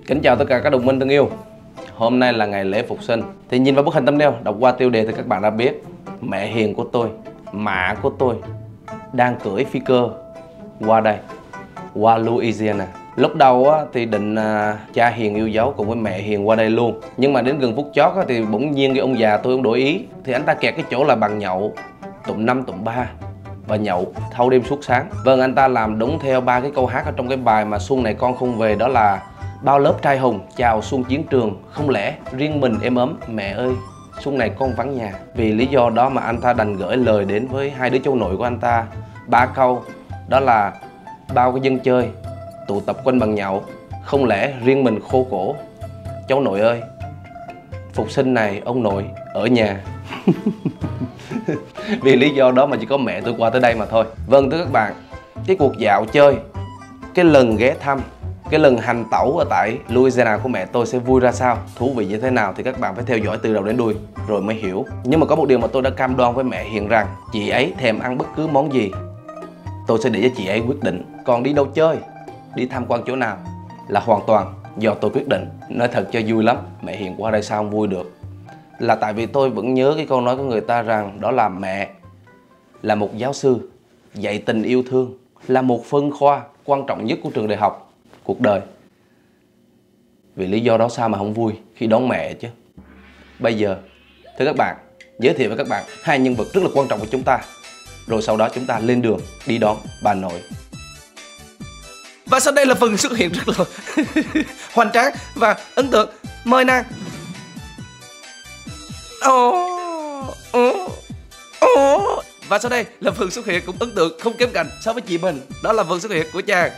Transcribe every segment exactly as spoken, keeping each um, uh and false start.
Kính chào tất cả các đồng minh thân yêu. Hôm nay là ngày lễ Phục sinh. Thì nhìn vào bức hình thumbnail, đọc qua tiêu đề thì các bạn đã biết mẹ hiền của tôi, mạ của tôi đang cưỡi phi cơ qua đây, qua Louisiana. Lúc đầu á, thì định à, cha hiền yêu dấu cùng với mẹ hiền qua đây luôn. Nhưng mà đến gần phút chót á, thì bỗng nhiên cái ông già tôi không đổi ý. Thì anh ta kẹt cái chỗ là bằng nhậu tụm năm tụm ba và nhậu thâu đêm suốt sáng. Vâng, anh ta làm đúng theo ba cái câu hát ở trong cái bài mà Xuân này con không về, đó là bao lớp trai hùng chào xuân chiến trường, không lẽ riêng mình êm ấm, mẹ ơi xuân này con vắng nhà. Vì lý do đó mà anh ta đành gửi lời đến với hai đứa cháu nội của anh ta ba câu, đó là bao cái dân chơi tụ tập quanh bàn nhậu, không lẽ riêng mình khô cổ, cháu nội ơi Phục sinh này ông nội ở nhà. Vì lý do đó mà chỉ có mẹ tôi qua tới đây mà thôi. Vâng thưa các bạn, cái cuộc dạo chơi, cái lần ghé thăm, cái lần hành tẩu ở tại Louisiana của mẹ tôi sẽ vui ra sao, thú vị như thế nào thì các bạn phải theo dõi từ đầu đến đuôi rồi mới hiểu. Nhưng mà có một điều mà tôi đã cam đoan với mẹ Hiền rằng chị ấy thèm ăn bất cứ món gì tôi sẽ để cho chị ấy quyết định. Còn đi đâu chơi, đi tham quan chỗ nào là hoàn toàn do tôi quyết định. Nói thật cho vui lắm, mẹ Hiền qua đây sao không vui được, là tại vì tôi vẫn nhớ cái câu nói của người ta rằng đó là mẹ là một giáo sư dạy tình yêu thương, là một phân khoa quan trọng nhất của trường đại học cuộc đời. Vì lý do đó sao mà không vui khi đón mẹ chứ. Bây giờ thưa các bạn, giới thiệu với các bạn hai nhân vật rất là quan trọng của chúng ta, rồi sau đó chúng ta lên đường đi đón bà nội. Và sau đây là phần xuất hiện rất là hoành tráng và ấn tượng. Mời nàng. Oh, oh, oh. Và sau đây là phần xuất hiện cũng ấn tượng không kém cạnh so với chị mình, đó là phần xuất hiện của chàng.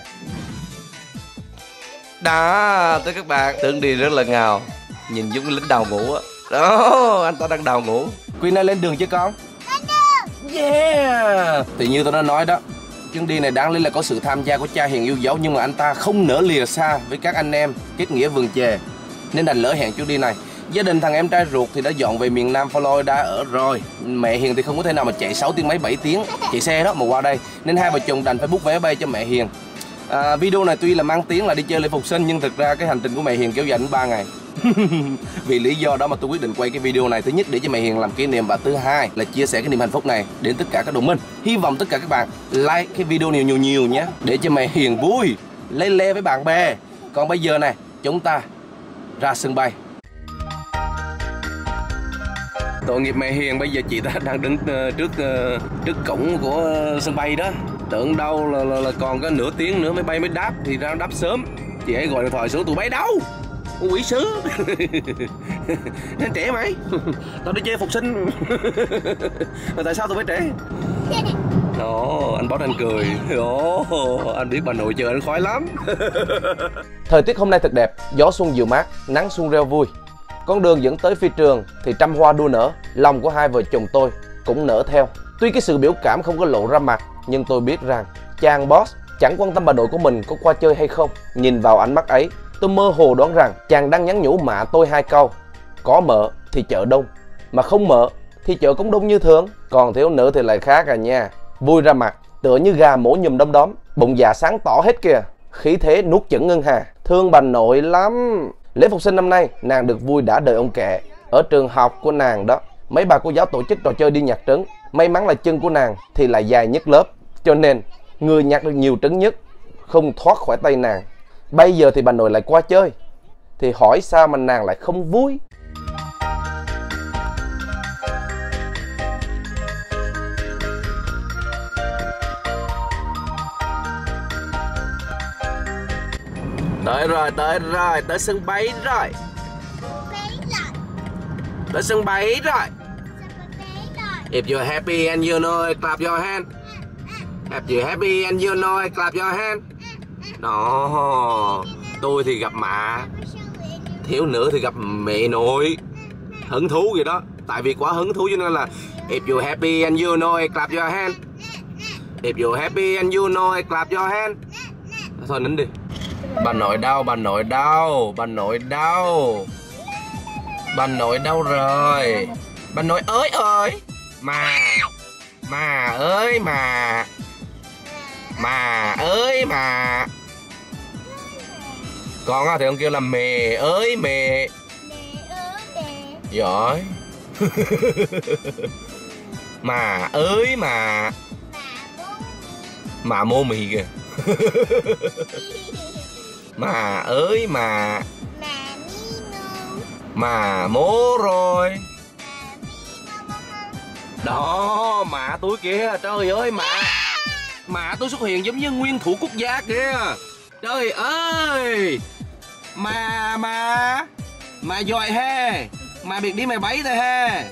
Đó, thưa các bạn, tướng đi rất là ngầu, nhìn giống lính đào ngũ á. Đó, anh ta đang đào ngũ. Quyên ơi, lên đường chứ con? Lên đường. Yeah. Thì như tôi đã nói đó, chuyến đi này đáng lý là có sự tham gia của cha Hiền yêu dấu, nhưng mà anh ta không nỡ lìa xa với các anh em kết nghĩa vườn chè nên đành lỡ hẹn chuyến đi này. Gia đình thằng em trai ruột thì đã dọn về miền Nam Florida ở rồi. Mẹ Hiền thì không có thể nào mà chạy sáu tiếng mấy bảy tiếng chạy xe đó mà qua đây, nên hai vợ chồng đành phải book vé bay cho mẹ Hiền. À, video này tuy là mang tiếng là đi chơi lễ Phục sinh, nhưng thực ra cái hành trình của mẹ Hiền kéo dài đến ba ngày. Vì lý do đó mà tôi quyết định quay cái video này, thứ nhất để cho mẹ Hiền làm kỷ niệm, và thứ hai là chia sẻ cái niềm hạnh phúc này đến tất cả các đồng minh. Hy vọng tất cả các bạn like cái video nhiều nhiều nhiều nhé, để cho mẹ Hiền vui lê lê với bạn bè. Còn bây giờ này, chúng ta ra sân bay. Tội nghiệp mẹ Hiền, bây giờ chị ta đang đứng uh, trước uh, trước cổng của uh, sân bay đó. Tưởng đâu là, là, là còn có nửa tiếng nữa mới bay mới đáp, thì ra đáp sớm. Chị ấy gọi điện thoại xuống, tụi bay đâu? Quỷ sứ. Nên trễ mày. Tao đi chơi Phục sinh. Mà tại sao tụi bay trễ? Ồ, anh Boss anh cười. Ồ, anh biết bà nội chờ anh khoái lắm. Thời tiết hôm nay thật đẹp, gió xuân dịu mát, nắng xuân reo vui. Con đường dẫn tới phi trường thì trăm hoa đua nở, lòng của hai vợ chồng tôi cũng nở theo. Tuy cái sự biểu cảm không có lộ ra mặt, nhưng tôi biết rằng chàng Boss chẳng quan tâm bà nội của mình có qua chơi hay không. Nhìn vào ánh mắt ấy, tôi mơ hồ đoán rằng chàng đang nhắn nhủ mạ tôi hai câu: có mợ thì chợ đông, mà không mợ thì chợ cũng đông như thường. Còn thiếu nữ thì lại khác à nha, vui ra mặt, tựa như gà mổ nhùm đom đóm, bụng dạ sáng tỏ hết kìa, khí thế nuốt chửng ngân hà. Thương bà nội lắm. Lễ Phục sinh năm nay nàng được vui đã đợi ông kệ. Ở trường học của nàng đó, mấy bà cô giáo tổ chức trò chơi đi nhặt trứng. May mắn là chân của nàng thì là dài nhất lớp, cho nên người nhặt được nhiều trứng nhất không thoát khỏi tay nàng. Bây giờ thì bà nội lại qua chơi, thì hỏi sao mà nàng lại không vui. Tới rồi, tới rồi, tới sân bay rồi. Tới sân bay rồi. If you're happy and you know it, clap your hand. If you're happy and you know it, clap your hand. Đó, tôi thì gặp mạ, thiếu nữ thì gặp mẹ nội. Hứng thú vậy đó, tại vì quá hứng thú cho nên là if you're happy and you know it, clap your hand. If you're happy and you know it, clap your hand. Thôi nín đi. Bà nội đâu, bà nội đâu, bà nội đâu, bà nội đâu rồi? Bà nội ơi ơi, mà, mà ơi mà, mà ơi mà. Con á thì con kêu là mẹ ơi mẹ. Mẹ ơi mẹ. Giỏi. Mà ơi mà. Mà bố mì. Mà mô mì kìa. Mà ơi mà. Mà mi nô. Mà mố rồi. Mà mi nô bông bông. Đó, mạ tôi kìa, trời ơi mạ. Mạ tôi xuất hiện giống như nguyên thủ quốc gia kìa. Trời ơi. Mà mà mà giỏi he. Mà biệt đi mày bấy thôi he.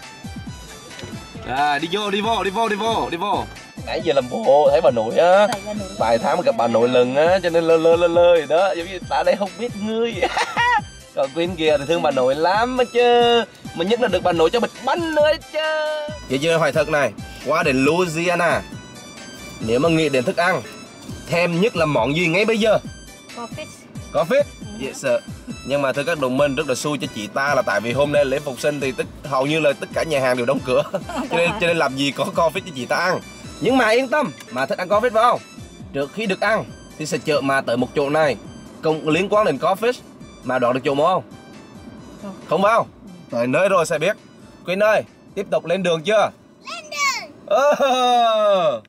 À, đi vô đi vô đi vô đi vô đi vô. Nãy giờ làm bộ thấy bà nội á, vài tháng mới gặp bà nội lần á, cho nên lơ lơ lơ lơ gì đó, giống như ta đây không biết ngươi. Còn bên kia thì thương bà nội lắm á chứ, mà nhất là được bà nội cho bịch bánh nữa chứ. Vậy chưa hỏi thật này, qua đến Louisiana, nếu mà nghĩ đến thức ăn, thèm nhất là món gì ngay bây giờ? Có fish. Có fish? Yes sir. Nhưng mà thưa các đồng minh, rất là xui cho chị ta là tại vì hôm nay lễ phục sinh thì tất hầu như là tất cả nhà hàng đều đóng cửa, cho nên cho nên làm gì có co fish cho chị ta ăn. Nhưng mà yên tâm, mà thích ăn có fish phải không? Trước khi được ăn thì sẽ chợ mà tới một chỗ này không liên quan đến có fish, mà đoán được chỗ mộ không? Không. Không phải không? Tới nơi rồi sẽ biết. Queen ơi, tiếp tục lên đường chưa? Lên đường. Ờ.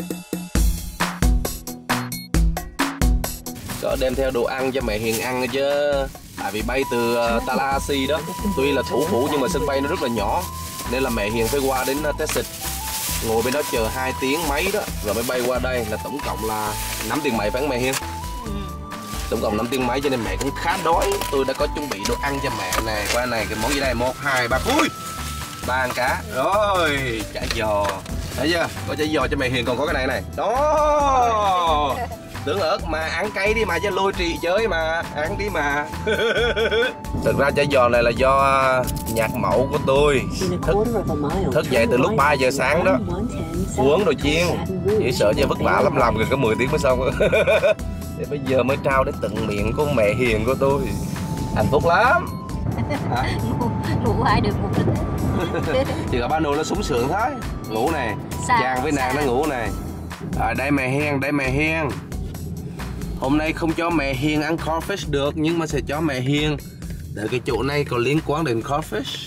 Có đem theo đồ ăn cho mẹ Hiền ăn chứ. Tại vì bay từ uh, Tallahassee đó, tuy là thủ phủ nhưng mà sân bay nó rất là nhỏ, nên là mẹ Hiền phải qua đến uh, Texas, ngồi bên đó chờ hai tiếng mấy đó rồi mới bay qua đây, là tổng cộng là năm tiếng mấy phải không mẹ Hiền? Ừ. Tổng cộng năm tiếng mấy cho nên mẹ cũng khá đói. Tôi đã có chuẩn bị đồ ăn cho mẹ này. Qua này cái món gì đây? Một, hai, ba, ui, ba ăn cá. Rồi, chả giò. Thấy chưa? Có chả giò cho mẹ Hiền, còn có cái này này. Đó. Tưởng ớt mà ăn cay đi mà, cho lôi trì chơi mà, ăn đi mà. Thực ra chả giò này là do nhạc mẫu của tôi. Thức, thức dậy từ lúc ba giờ sáng đó, uống rồi chiên. Chỉ sợ cho vất vả lắm, làm gần có mười tiếng mới xong. Để bây giờ mới trao đến tận miệng của mẹ Hiền của tôi. Hạnh phúc lắm. Hả? Ngủ, ngủ ai được một ít. Chỉ có ba nô nó súng sướng thôi. Ngủ này, chàng với nàng nó ngủ này. À, đây mẹ Hiền, đây mẹ Hiền. Hôm nay không cho mẹ Hiền ăn crawfish được, nhưng mà sẽ cho mẹ Hiền để cái chỗ này có liên quan đến crawfish.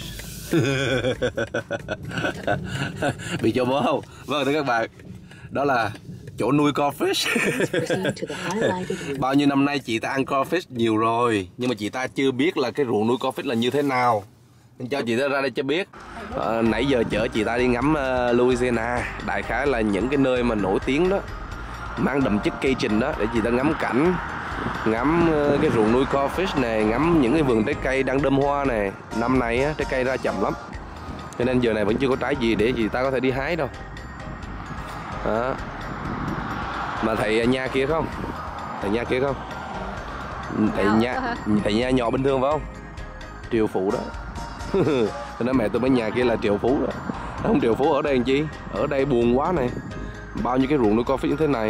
Bị cho bố không? Vâng thưa các bạn, đó là chỗ nuôi crawfish. Bao nhiêu năm nay chị ta ăn crawfish nhiều rồi, nhưng mà chị ta chưa biết là cái ruộng nuôi crawfish là như thế nào, nên cho chị ta ra đây cho biết. À, nãy giờ chở chị ta đi ngắm uh, Louisiana, đại khái là những cái nơi mà nổi tiếng đó, mang đậm chất Cajun đó, để chị ta ngắm cảnh, ngắm uh, cái ruộng nuôi crawfish này, ngắm những cái vườn trái cây đang đơm hoa này. Năm nay á, trái cây ra chậm lắm, cho nên giờ này vẫn chưa có trái gì để chị ta có thể đi hái đâu. Đó. Mà thầy nha kia không? Thầy nha kia không? Thầy nha, thầy nha nhỏ bình thường phải không? Triệu phú đó. Tôi nói mẹ tôi mới nhà kia là triệu phú đó. Không triệu phú ở đây làm chi? Ở đây buồn quá này. Bao nhiêu cái ruộng nuôi coffee như thế này.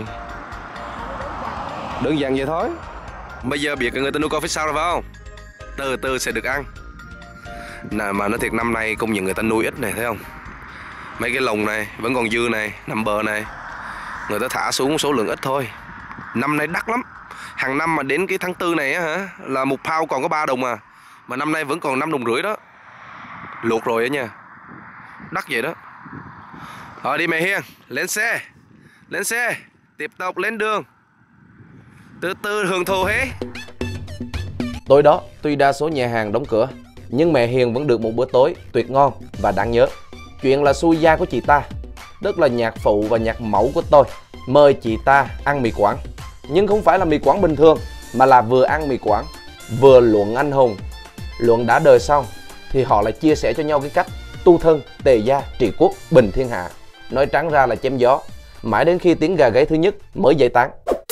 Đơn giản vậy thôi. Bây giờ biết người ta nuôi coffee sao rồi phải không? Từ từ sẽ được ăn. Nè, mà nói thiệt năm nay công nhận người ta nuôi ít này, thấy không? Mấy cái lồng này vẫn còn dư này, nằm bờ này, người ta thả xuống số lượng ít thôi. Năm nay đắt lắm. Hàng năm mà đến cái tháng tư này á hả, là một pound còn có ba đồng à, mà năm nay vẫn còn năm đồng rưỡi đó. Luộc rồi á nha. Đắt vậy đó. Rồi đi mẹ Hiền, lên xe. Lên xe, tiếp tục lên đường. Từ từ hưởng thụ hết. Tối đó, tuy đa số nhà hàng đóng cửa, nhưng mẹ Hiền vẫn được một bữa tối tuyệt ngon và đáng nhớ. Chuyện là xui gia của chị ta, tức là nhạc phụ và nhạc mẫu của tôi, mời chị ta ăn mì Quảng. Nhưng không phải là mì Quảng bình thường, mà là vừa ăn mì Quảng, vừa luận anh hùng. Luận đã đời xong, thì họ lại chia sẻ cho nhau cái cách tu thân, tề gia, trị quốc, bình thiên hạ. Nói trắng ra là chém gió, mãi đến khi tiếng gà gáy thứ nhất mới giải tán.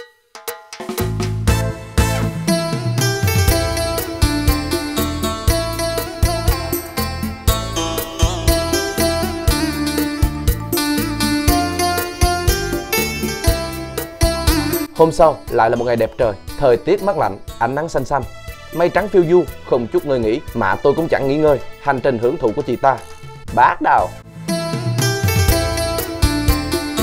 Hôm sau lại là một ngày đẹp trời, thời tiết mát lạnh, ánh nắng xanh xanh, mây trắng phiêu du, không chút ngơi nghỉ, mà tôi cũng chẳng nghỉ ngơi. Hành trình hưởng thụ của chị ta bắt đầu.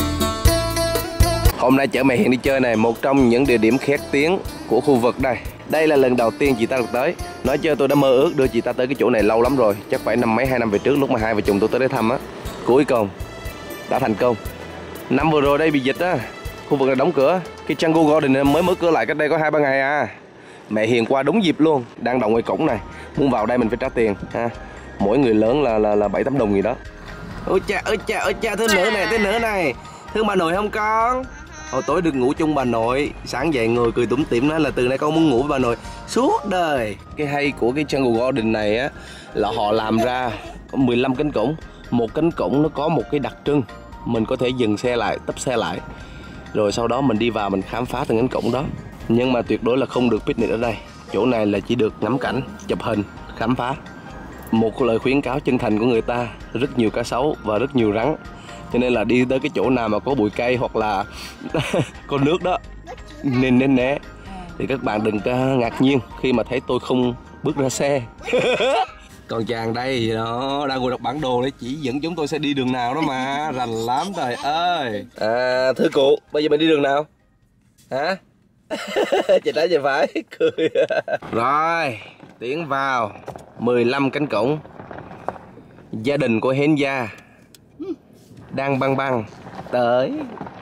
Hôm nay chở mẹ Hiền đi chơi này, một trong những địa điểm khét tiếng của khu vực đây. Đây là lần đầu tiên chị ta được tới. Nói chứ tôi đã mơ ước đưa chị ta tới cái chỗ này lâu lắm rồi. Chắc phải năm mấy hai năm về trước lúc mà hai vợ chồng tôi tới đây thăm á. Cuối cùng đã thành công. Năm vừa rồi đây bị dịch á, khu vực này đóng cửa. Cái Jungle Garden mới mở cửa lại cách đây có hai ba ngày à. Mẹ Hiền qua đúng dịp luôn. Đang đậu ngoài cổng này. Muốn vào đây mình phải trả tiền ha. Mỗi người lớn là là là bảy tám đồng gì đó. Ôi cha, ôi cha, ôi cha, thứ nữa này, thứ nữa này. Thương bà nội không con? Hồi tối được ngủ chung bà nội. Sáng dậy người cười tủm tỉm nói là từ nay con muốn ngủ với bà nội suốt đời. Cái hay của cái Jungle Garden này á là họ làm ra mười lăm cánh cổng. Một cánh cổng nó có một cái đặc trưng. Mình có thể dừng xe lại, tấp xe lại. Rồi sau đó mình đi vào mình khám phá từng cánh cổng đó. Nhưng mà tuyệt đối là không được picnic ở đây. Chỗ này là chỉ được ngắm cảnh, chụp hình, khám phá. Một lời khuyến cáo chân thành của người ta, rất nhiều cá sấu và rất nhiều rắn. Cho nên là đi tới cái chỗ nào mà có bụi cây hoặc là có nước đó nên nên né. Thì các bạn đừng có ngạc nhiên khi mà thấy tôi không bước ra xe. Còn chàng đây thì nó đang ngồi đọc bản đồ để chỉ dẫn chúng tôi sẽ đi đường nào đó mà. Rành lắm trời ơi. À, thưa cụ, bây giờ mình đi đường nào? Hả? Chị trái chị phải cười. Rồi, tiến vào mười lăm cánh cổng. Gia đình của Hến Gia đang băng băng tới.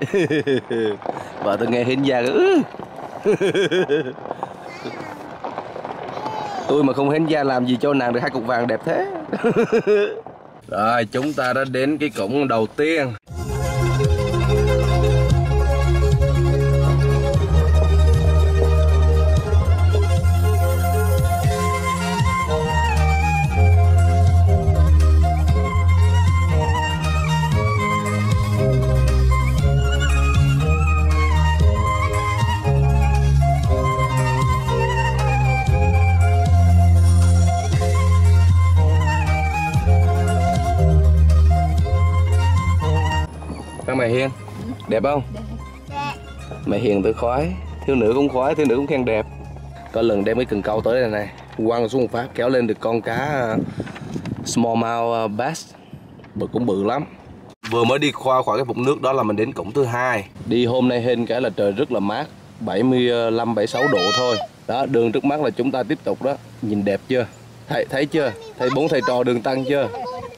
Vợ tôi nghe Hến Gia cứ tôi mà không Hến Gia làm gì cho nàng được hai cục vàng đẹp thế. Rồi chúng ta đã đến cái cổng đầu tiên. Mẹ Hiền, đẹp không? Đẹp. Mẹ Hiền tôi khoái, thiếu nữ cũng khoái, thiếu nữ cũng khen đẹp. Có lần đem cái cần câu tới đây này, quăng xuống một phát kéo lên được con cá smallmouth bass, bự cũng bự lắm. Vừa mới đi qua khỏi cái vũng nước đó là mình đến cổng thứ hai. Đi hôm nay hên cái là trời rất là mát, bảy mươi lăm bảy mươi sáu độ thôi. Đó, đường trước mắt là chúng ta tiếp tục đó, nhìn đẹp chưa? Thấy thấy chưa? Thấy bốn thầy trò đường tăng chưa?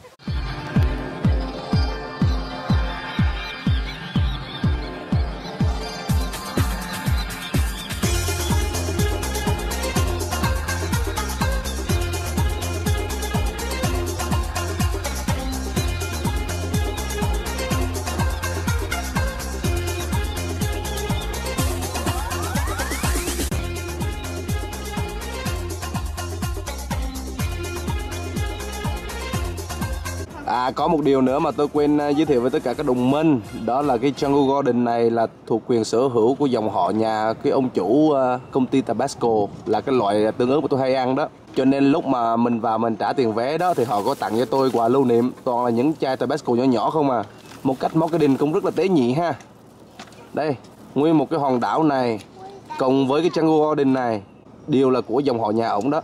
À, có một điều nữa mà tôi quên giới thiệu với tất cả các đồng minh. Đó là cái Jungle Garden này là thuộc quyền sở hữu của dòng họ nhà cái ông chủ công ty Tabasco, là cái loại tương ớt mà tôi hay ăn đó. Cho nên lúc mà mình vào mình trả tiền vé đó thì họ có tặng cho tôi quà lưu niệm. Toàn là những chai Tabasco nhỏ nhỏ không à. Một cách marketing cũng rất là tế nhị ha. Đây, nguyên một cái hòn đảo này cộng với cái Jungle Garden này đều là của dòng họ nhà ổng đó.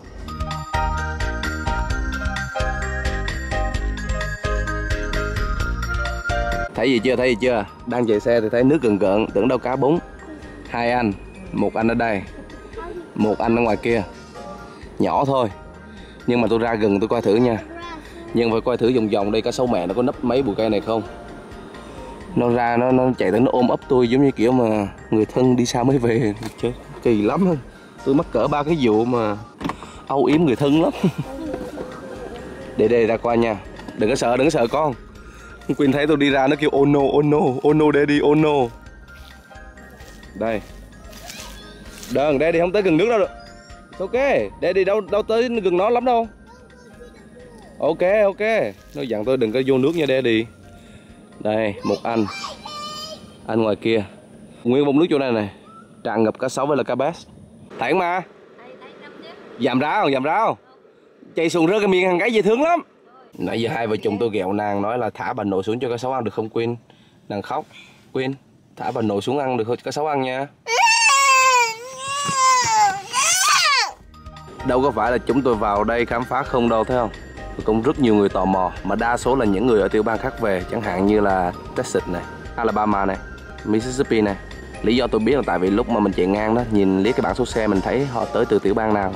Thấy gì chưa, thấy gì chưa? Đang chạy xe thì thấy nước gần cợn, tưởng đâu cá bún. Hai anh, một anh ở đây, một anh ở ngoài kia. Nhỏ thôi, nhưng mà tôi ra gần tôi coi thử nha. Nhưng phải coi thử vòng vòng đây cá sấu mẹ nó có nấp mấy bụi cây này không. Nó ra, nó, nó chạy tới nó ôm ấp tôi giống như kiểu mà người thân đi xa mới về. Trời, kỳ lắm. Tôi mắc cỡ ba cái vụ mà âu yếm người thân lắm. Để đây ra coi nha. Đừng có sợ, đừng có sợ con. Quyên thấy tôi đi ra nó kêu oh no, oh no, oh no daddy, oh no. Đây. Đừng, daddy không tới gần nước đâu được. Ok, daddy đâu đâu tới gần nó lắm đâu. Ok, ok. Nó dặn tôi đừng có vô nước nha daddy. Đây, một anh. Anh ngoài kia. Nguyên vòng nước chỗ này này. Tràn ngập cá sấu với là cá bass. Thẳng mà. Dàm ráo, dàm ráo. Chạy xuống rớt cái miệng thằng gái dễ thương lắm. Nãy giờ hai vợ chồng tôi ghẹo nàng nói là thả bà nội xuống cho cá sấu ăn được không Quyên. Nàng khóc. Quyên, thả bà nội xuống ăn được cá sấu ăn nha. Đâu có phải là chúng tôi vào đây khám phá không đâu, thấy không? Cũng rất nhiều người tò mò, mà đa số là những người ở tiểu bang khác về, chẳng hạn như là Texas này, Alabama này, Mississippi này. Lý do tôi biết là tại vì lúc mà mình chạy ngang đó, nhìn liếc cái bảng số xe mình thấy họ tới từ tiểu bang nào.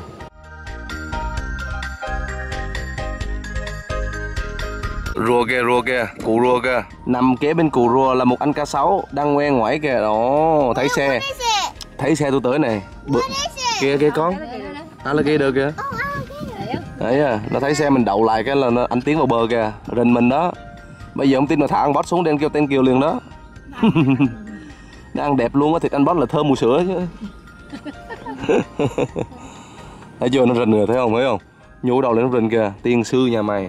Rùa kìa, rùa kìa, cụ rùa kìa. Nằm kế bên cụ rùa là một anh cá sấu đang ngoe ngoải kìa. Đó, thấy xe. Thấy xe tôi tới này. Bự... Kìa kìa con. Alligator kìa. Đấy à, nó thấy xe mình đậu lại cái là nó, anh tiến vào bờ kìa, rình mình đó. Bây giờ ông tin là thả anh Boss xuống đen kêu tên Kiều liền đó. Nó ăn đẹp luôn á, thịt anh Boss là thơm mùi sữa chứ. Thấy chưa, nó rình rồi, thấy không, thấy không? Nhú đầu lên nó rình kìa, tiên sư nhà mày.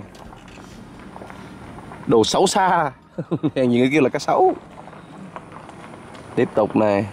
Đồ xấu xa. Hèn gì cái kia là cá sấu. Tiếp tục này.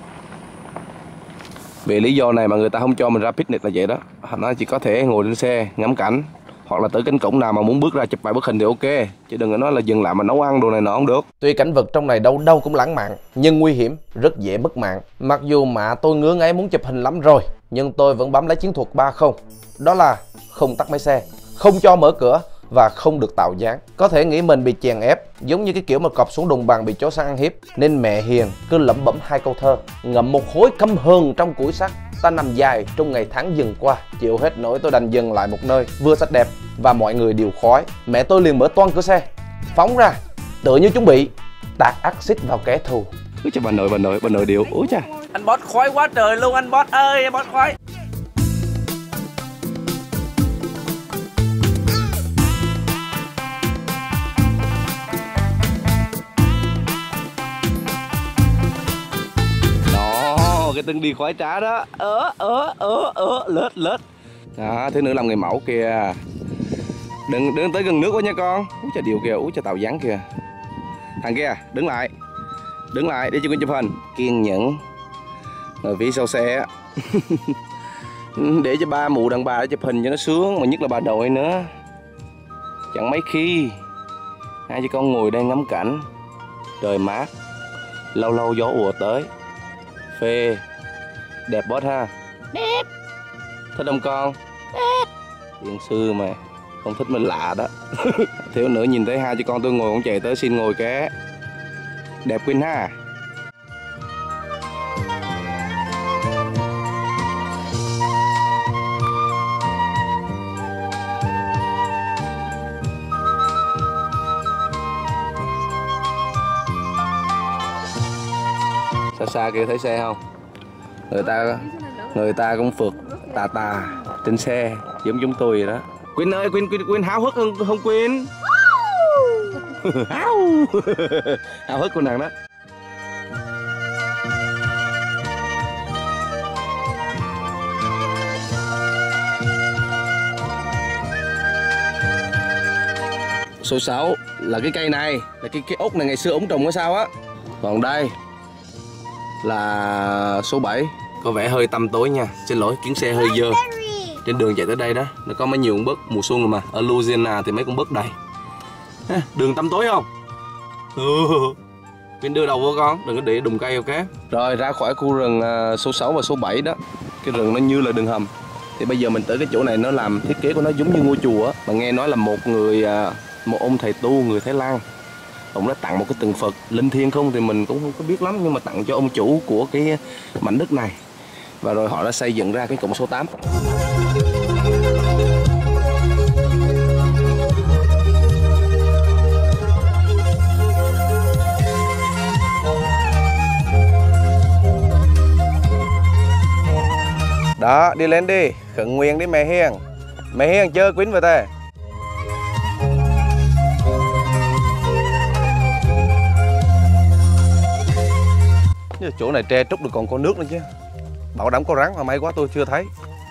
Vì lý do này mà người ta không cho mình ra picnic là vậy đó. Nó chỉ có thể ngồi lên xe ngắm cảnh, hoặc là tới cánh cổng nào mà muốn bước ra chụp vài bức hình thì ok, chứ đừng có nói là dừng lại mà nấu ăn đồ này nọ không được. Tuy cảnh vật trong này đâu đâu cũng lãng mạn, nhưng nguy hiểm, rất dễ mất mạng. Mặc dù mà tôi ngứa ngáy muốn chụp hình lắm rồi, nhưng tôi vẫn bấm lấy chiến thuật ba không. Đó là không tắt máy xe, không cho mở cửa và không được tạo dáng. Có thể nghĩ mình bị chèn ép, giống như cái kiểu mà cọp xuống đồng bằng bị chó săn ăn hiếp, nên mẹ hiền cứ lẩm bẩm hai câu thơ: ngậm một khối căm hờn trong củi sắt, ta nằm dài trong ngày tháng dần qua. Chịu hết nỗi tôi đành dừng lại một nơi vừa sạch đẹp và mọi người đều khói. Mẹ tôi liền mở toang cửa xe, phóng ra, tựa như chuẩn bị tạt axit vào kẻ thù. Úi cha, bà nội, bà nội, bà nội điệu. Úi cha. Anh Boss khói quá trời luôn, anh Boss ơi, anh Boss khói. Cái từng đi khoái trá đó. Ớ ớ ớ ớ lết lết. Đó, thứ nữa làm người mẫu kìa. Đừng đừng tới gần nước quá nha con. Úi trời điều kìa, úi trời tạo dáng kìa. Thằng kia đứng lại. Đứng lại để cho con chụp hình. Kiên nhẫn. Ngồi phía sau xe. Để cho ba mụ đàn bà để chụp hình cho nó sướng, mà nhất là bà đội nữa. Chẳng mấy khi hai chị con ngồi đây ngắm cảnh, trời mát, lâu lâu gió ùa tới. Phê. Đẹp Boss ha. Đẹp. Thích không con? Đẹp. Tiên sư mà không thích mình lạ đó. Thiếu nữa nhìn thấy hai chị con tôi ngồi cũng chạy tới xin ngồi ké. Đẹp Queen ha. Xa xa kia thấy xe không? Người ta người ta cũng phượt tà tà trên xe giống chúng tôi vậy đó. Quyên ơi, Quyên Quyên Quyên háo hức không không Quyên? Háo háo hức của nàng đó. Số sáu là cái cây này, là cái cái ốc này ngày xưa ống trồng hay sao á. Còn đây là số bảy. Có vẻ hơi tăm tối nha, xin lỗi, chuyến xe hơi dơ. Trên đường chạy tới đây đó, nó có mấy nhiều con bớt mùa xuân rồi mà. Ở Louisiana thì mấy con bớt đầy. À, đường tăm tối không? Ừ. Quyên đưa đầu vô con, đừng có để đùng cây ok. Rồi ra khỏi khu rừng số sáu và số bảy đó. Cái rừng nó như là đường hầm. Thì bây giờ mình tới cái chỗ này, nó làm thiết kế của nó giống như ngôi chùa á. Mà nghe nói là một người, một ông thầy tu người Thái Lan, ông đã tặng một cái tượng Phật linh thiêng không thì mình cũng không có biết lắm, nhưng mà tặng cho ông chủ của cái mảnh đất này. Và rồi họ đã xây dựng ra cái cổng số tám. Đó, đi lên đi, khẩn nguyện đi mẹ hiền. Mẹ hiền chơi Quyến về ta. Chỗ này tre trúc được còn có nước nữa chứ. Bảo đảm có rắn mà may quá tôi chưa thấy.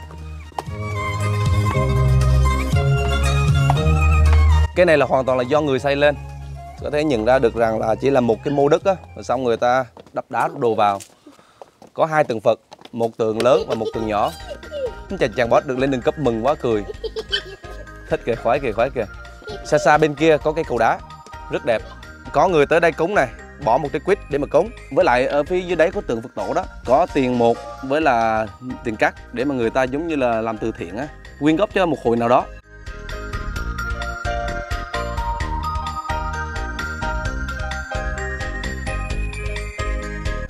Cái này là hoàn toàn là do người xây lên. Có thể nhận ra được rằng là chỉ là một cái mô đất á, rồi xong người ta đắp đá đồ vào. Có hai tượng Phật, một tượng lớn và một tượng nhỏ. Chàng chàng Boss được lên đường cấp mừng quá cười. Thích kìa, khoái kìa, khoái kìa. Xa xa bên kia có cái cầu đá rất đẹp. Có người tới đây cúng này, bỏ một trái quýt để mà cúng. Với lại ở phía dưới đấy có tượng Phật tổ đó, có tiền một với là tiền cắt để mà người ta giống như là làm từ thiện á, quyên góp cho một hội nào đó.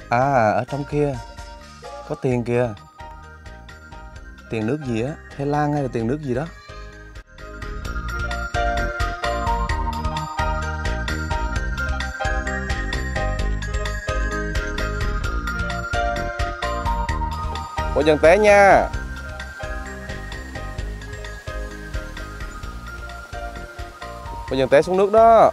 À, ở trong kia có tiền kìa. Tiền nước gì á? Thái Lan hay là tiền nước gì đó? Một dần té nha. Một dần té xuống nước đó.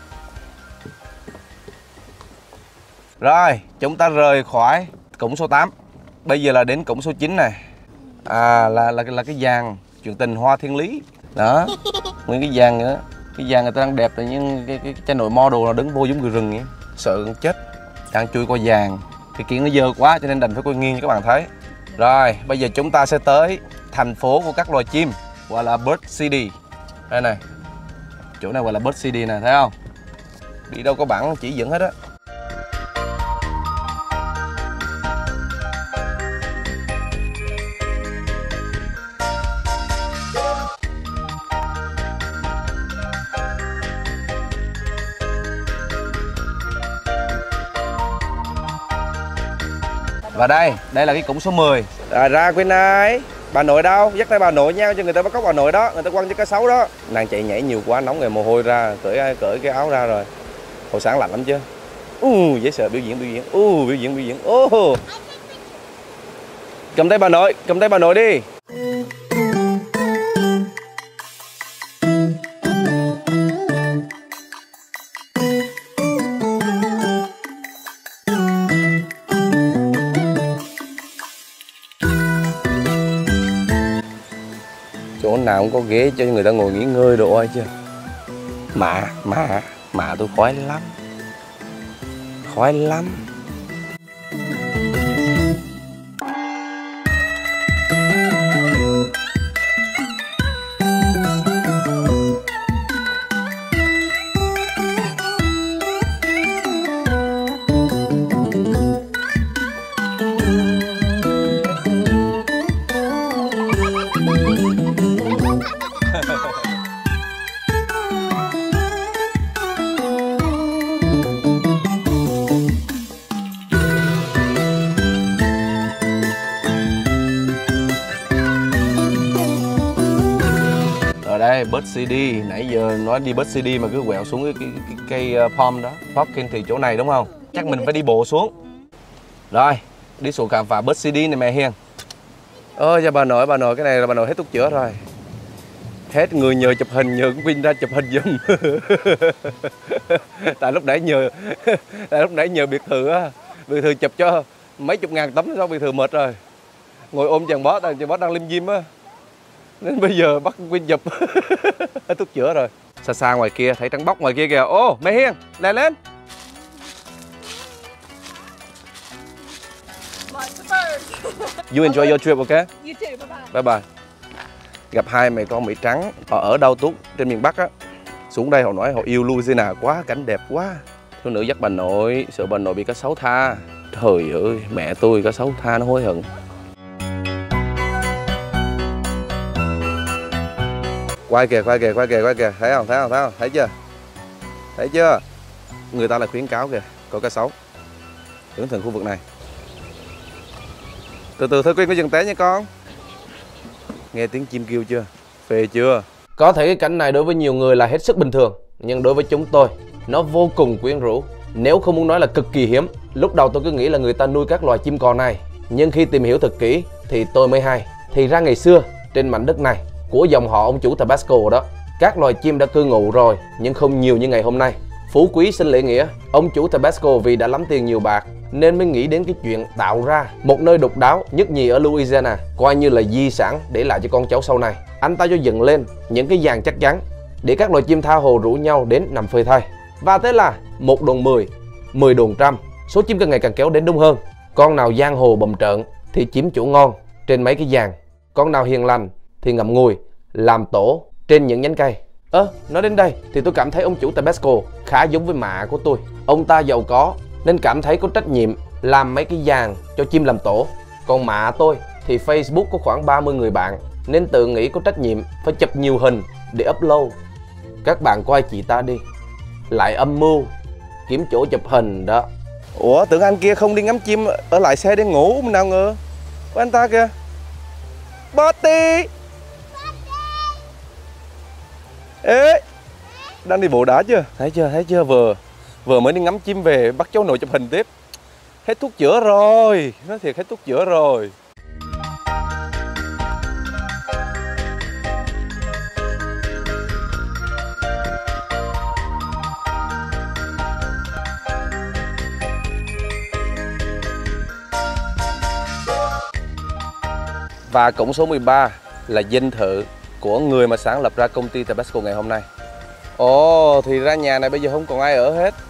Rồi, chúng ta rời khỏi cổng số tám. Bây giờ là đến cổng số chín này. À, là là là cái vàng chuyện tình Hoa Thiên Lý. Đó. Nguyên cái vàng nữa. Cái vàng người ta đang đẹp nhưng cái cái cái nội model nó đứng vô giống người rừng vậy. Sợ chết. Đang chui qua vàng. Cái kiện nó dơ quá cho nên đành phải quay nghiêng cho các bạn thấy. Rồi, bây giờ chúng ta sẽ tới thành phố của các loài chim, gọi là Bird City. Đây này. Chỗ này gọi là Bird City nè, thấy không? Đi đâu có bảng chỉ dẫn hết á. Và đây, đây là cái cổng số mười. Rồi ra Quyên ơi, bà nội đâu? Dắt tay bà nội nhau cho người ta bắt cóc bà nội đó, người ta quăng cho cá sấu đó. Nàng chạy nhảy nhiều quá, nóng người mồ hôi ra, cởi cởi cái áo ra rồi. Hồi sáng lạnh lắm chứ. U uh, dễ sợ, biểu diễn biểu diễn. U uh, biểu diễn biểu diễn. Ô. Uh. Cầm tay bà nội, cầm tay bà nội đi. Chỗ nào cũng có ghế cho người ta ngồi nghỉ ngơi đồ ai chưa. Mạ, mạ, mạ tôi khoái lắm. Khoái lắm. Đây, Bird City, nãy giờ nói đi Bird City mà cứ quẹo xuống cái, cái, cái cây palm đó. Parking thì chỗ này đúng không? Chắc mình phải đi bộ xuống. Rồi, đi xuống khám phá Bird City này mẹ Hiền. Ôi cho bà nội, bà nội cái này là bà nội hết thuốc chữa rồi. Hết người nhờ chụp hình, nhờ cũng Quyên ra chụp hình giùm. Tại lúc nãy nhờ Tại lúc nãy nhờ biệt thự á, biệt thự chụp cho mấy chục ngàn tấm đó, biệt thự mệt rồi. Ngồi ôm chàng boss, chàng boss đang lim dim á. Nên bây giờ bắt Quyên chụp. Hết thuốc chữa rồi. Xa xa ngoài kia, thấy trắng bóc ngoài kia kìa. Ô, mẹ Hiền, lẹ lên. You enjoy your trip, okay? You too, bye Bye bye. bye. Gặp hai mẹ con Mỹ trắng, họ ở đâu Túc, trên miền Bắc á. Xuống đây họ nói họ yêu Louisiana quá, cảnh đẹp quá. Thiếu nữ dắt bà nội, sợ bà nội bị cá sấu tha. Trời ơi, mẹ tôi cá sấu tha nó hối hận. Quay kìa, quay kìa, quay kìa, quay kìa, thấy không, thấy không, thấy không, thấy chưa? Thấy chưa? Người ta là khuyến cáo kìa, có cá sấu. Cẩn thận khu vực này. Từ từ thôi Quyên, có dừng té nha con. Nghe tiếng chim kêu chưa? Phê chưa? Có thể cái cảnh này đối với nhiều người là hết sức bình thường, nhưng đối với chúng tôi, nó vô cùng quyến rũ. Nếu không muốn nói là cực kỳ hiếm. Lúc đầu tôi cứ nghĩ là người ta nuôi các loài chim cò này, nhưng khi tìm hiểu thật kỹ thì tôi mới hay. Thì ra ngày xưa, trên mảnh đất này của dòng họ ông chủ Tabasco đó, các loài chim đã cư ngụ rồi, nhưng không nhiều như ngày hôm nay. Phú quý sinh lễ nghĩa, ông chủ Tabasco vì đã lắm tiền nhiều bạc nên mới nghĩ đến cái chuyện tạo ra một nơi độc đáo nhất nhì ở Louisiana, coi như là di sản để lại cho con cháu sau này. Anh ta cho dựng lên những cái giàn chắc chắn để các loài chim tha hồ rủ nhau đến nằm phơi thai. Và thế là một đồn mười, mười đồn trăm, số chim càng ngày càng kéo đến đông hơn. Con nào giang hồ bầm trợn thì chiếm chỗ ngon trên mấy cái giàn, con nào hiền lành thì ngậm ngùi làm tổ trên những nhánh cây. Ơ, à, nói đến đây thì tôi cảm thấy ông chủ Tabasco khá giống với mạ của tôi. Ông ta giàu có nên cảm thấy có trách nhiệm làm mấy cái giàn cho chim làm tổ. Còn mạ tôi thì Facebook có khoảng ba mươi người bạn nên tự nghĩ có trách nhiệm phải chụp nhiều hình để upload. Các bạn coi chị ta đi, lại âm mưu kiếm chỗ chụp hình đó. Ủa tưởng anh kia không đi ngắm chim ở lại xe để ngủ mà nào ngờ. Ủa anh ta kìa. Botty. Ê, đang đi bộ đã chưa? Thấy chưa, thấy chưa, vừa vừa mới đi ngắm chim về bắt cháu nội chụp hình tiếp. Hết thuốc chữa rồi, nói thiệt hết thuốc chữa rồi. Và cổng số mười ba là dinh thự của người mà sáng lập ra công ty Tabasco ngày hôm nay. Ồ, thì ra nhà này bây giờ không còn ai ở hết.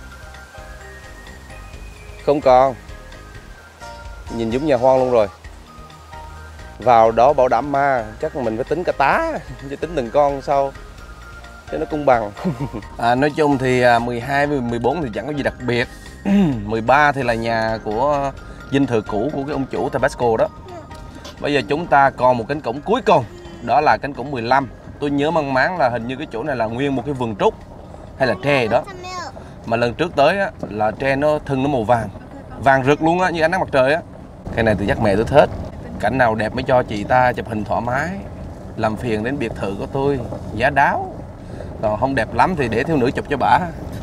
Không còn. Nhìn giống nhà hoang luôn rồi. Vào đó bảo đảm ma, chắc mình phải tính cả tá, chứ tính từng con sau cho nó công bằng. À, nói chung thì mười hai, mười bốn thì chẳng có gì đặc biệt. mười ba thì là nhà của dinh thự cũ của cái ông chủ Tabasco đó. Bây giờ chúng ta còn một cánh cổng cuối cùng, đó là cánh cổng mười lăm. Tôi nhớ mang máng là hình như cái chỗ này là nguyên một cái vườn trúc hay là tre đó. Mà lần trước tới á, là tre nó thân nó màu vàng, vàng rực luôn á, như ánh nắng mặt trời á. Cái này thì chắc mẹ tôi thích. Cảnh nào đẹp mới cho chị ta chụp hình thoải mái. Làm phiền đến biệt thự của tôi, giá đáo. Còn không đẹp lắm thì để thiếu nữ chụp cho bả.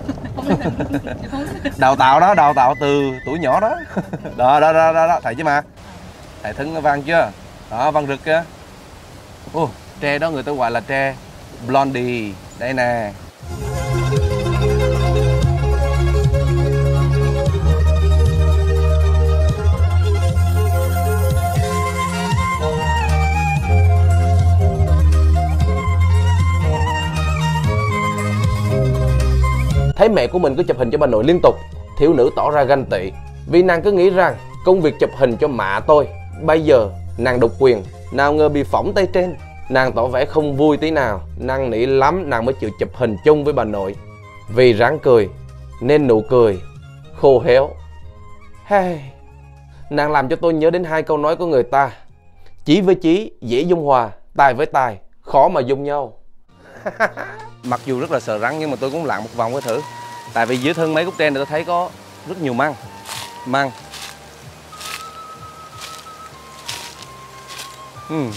Đào tạo đó, đào tạo từ tuổi nhỏ đó. Đó, đó, đó, đó, đó. Thấy chứ mà. Thấy thân nó vàng chưa? Đó, vàng rực kìa. Ồ, tre đó người ta gọi là tre Blondie. Đây nè. Thấy mẹ của mình cứ chụp hình cho bà nội liên tục, thiếu nữ tỏ ra ganh tị. Vì nàng cứ nghĩ rằng công việc chụp hình cho mạ tôi, bây giờ nàng độc quyền, nào ngờ bị phỏng tay trên. Nàng tỏ vẻ không vui tí nào, năn nỉ lắm nàng mới chịu chụp hình chung với bà nội. Vì ráng cười nên nụ cười khô héo. Hey, nàng làm cho tôi nhớ đến hai câu nói của người ta: chí với chí dễ dung hòa, tài với tài khó mà dung nhau. Mặc dù rất là sợ rắn nhưng mà tôi cũng lặn một vòng coi thử. Tại vì dưới thân mấy gốc tre này tôi thấy có rất nhiều măng. Măng. uhm.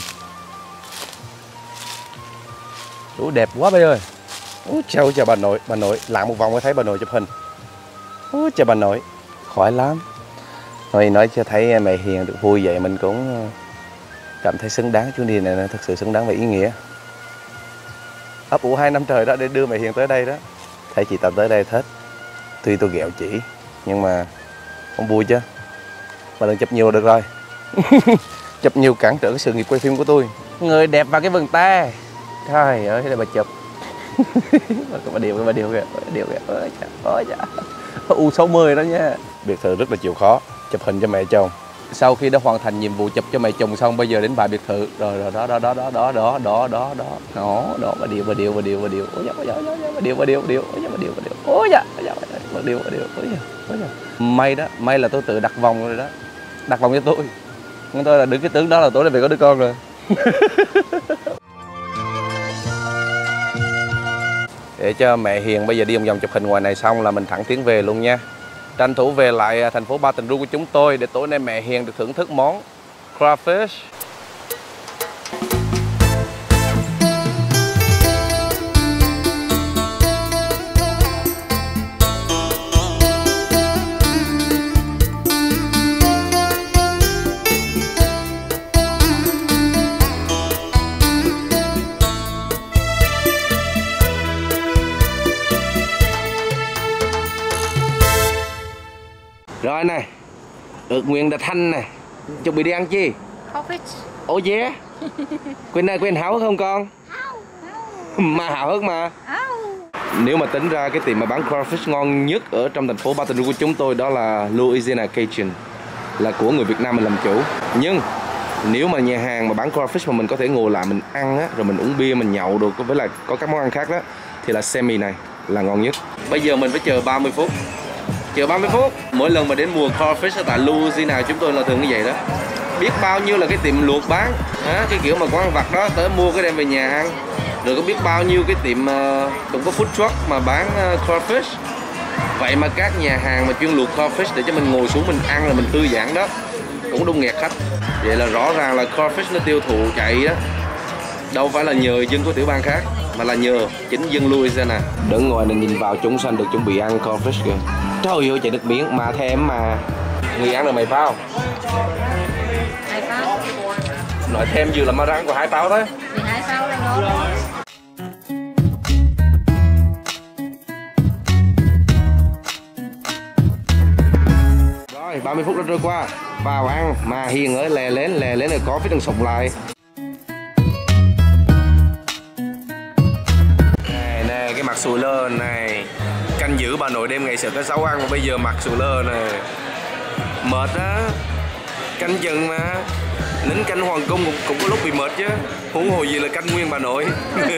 Ủa, đẹp quá bây ơi. Ủa, chào chào bà nội. Bà nội lặn một vòng mới thấy bà nội chụp hình. Ủa, chào bà nội. Khỏi lắm. Rồi nói cho thấy mẹ Hiền được vui vậy mình cũng cảm thấy xứng đáng. Chuyến đi này thật sự xứng đáng và ý nghĩa. Ấp ủ hai năm trời đó để đưa mẹ Hiền tới đây đó. Thấy chị Tâm tới đây thích. Tuy tôi ghẹo chỉ nhưng mà không vui chứ. Mà đừng chụp nhiều được rồi. Chụp nhiều cản trở cái sự nghiệp quay phim của tôi. Người đẹp vào cái vườn ta. Trời ơi, đây bà chụp. Bà điều, bà điều kìa, bà điều kìa. Ôi chà, ôi chà. U sáu mươi đó nha. Biệt thự rất là chịu khó. Chụp hình cho mẹ chồng. Sau khi đã hoàn thành nhiệm vụ chụp cho mẹ chồng xong, bây giờ đến bài biệt thự. Rồi rồi đó đó đó đó đó đó đó đó đó. Đó đó bà điều bà điều bà điều bà điều. Ôi dạ bà điều bà điều bà điều bà điều. Ôi dạ bà điều bà điều. Ôi dạ bà điều bà điều. Ôi dạ. Ôi dạ. May đó, may là tôi tự đặt vòng rồi đó. Đặt vòng cho tôi. Nhưng tôi là đứng cái tướng đó là tối nay về có đứa con rồi. Để cho mẹ Hiền bây giờ đi vòng vòng chụp hình ngoài này xong là mình thẳng tiến về luôn nha. Tranh thủ về lại thành phố Baton Rouge của chúng tôi để tối nay mẹ Hiền được thưởng thức món crawfish. Rồi này, ước nguyện đã thanh nè, chuẩn bị đi ăn chi? Crawfish. Ồ yeah. Quên này, quên háo hức không con? Mà háo hức mà. Nếu mà tính ra cái tiệm mà bán crawfish ngon nhất ở trong thành phố Baton Rouge của chúng tôi đó là Louisiana Cajun, là của người Việt Nam mình làm chủ. Nhưng nếu mà nhà hàng mà bán crawfish mà mình có thể ngồi lại mình ăn á, rồi mình uống bia mình nhậu được với lại có các món ăn khác đó, thì là Semi này là ngon nhất. Bây giờ mình phải chờ ba mươi phút. Chờ ba mươi phút. Mỗi lần mà đến mùa crawfish ở tại Louisiana chúng tôi là thường như vậy đó. Biết bao nhiêu là cái tiệm luộc bán à, cái kiểu mà quán ăn vặt đó, tới mua cái đem về nhà ăn. Rồi có biết bao nhiêu cái tiệm uh, cũng có food truck mà bán uh, crawfish. Vậy mà các nhà hàng mà chuyên luộc crawfish để cho mình ngồi xuống mình ăn là mình thư giãn đó, cũng đông nghẹt khách. Vậy là rõ ràng là crawfish nó tiêu thụ chạy đó đâu phải là nhờ dân của tiểu bang khác, mà là nhờ chính dân Louisiana. Đứng ngoài này nhìn vào chúng sanh được chuẩn bị ăn crawfish kìa. Trời ơi chạy được miếng mà thèm mà. Người ăn được mày phao? Hai pháo. Nói thêm vừa là ma răng của hai pháo thôi. Vì hai pháo là ngon. Rồi ba mươi phút đã trôi qua. Vào ăn mà Hiền ơi lè lén lè lén này có phía đằng sụn lại. Này nè cái mặt sùi lơ này. Canh giữ bà nội đêm ngày sợ cái sáu ăn mà bây giờ mặt sùi lơ này. Mệt á. Canh chừng mà. Lính canh hoàng cung cũng, cũng có lúc bị mệt chứ. Huống hồ gì là canh nguyên bà nội.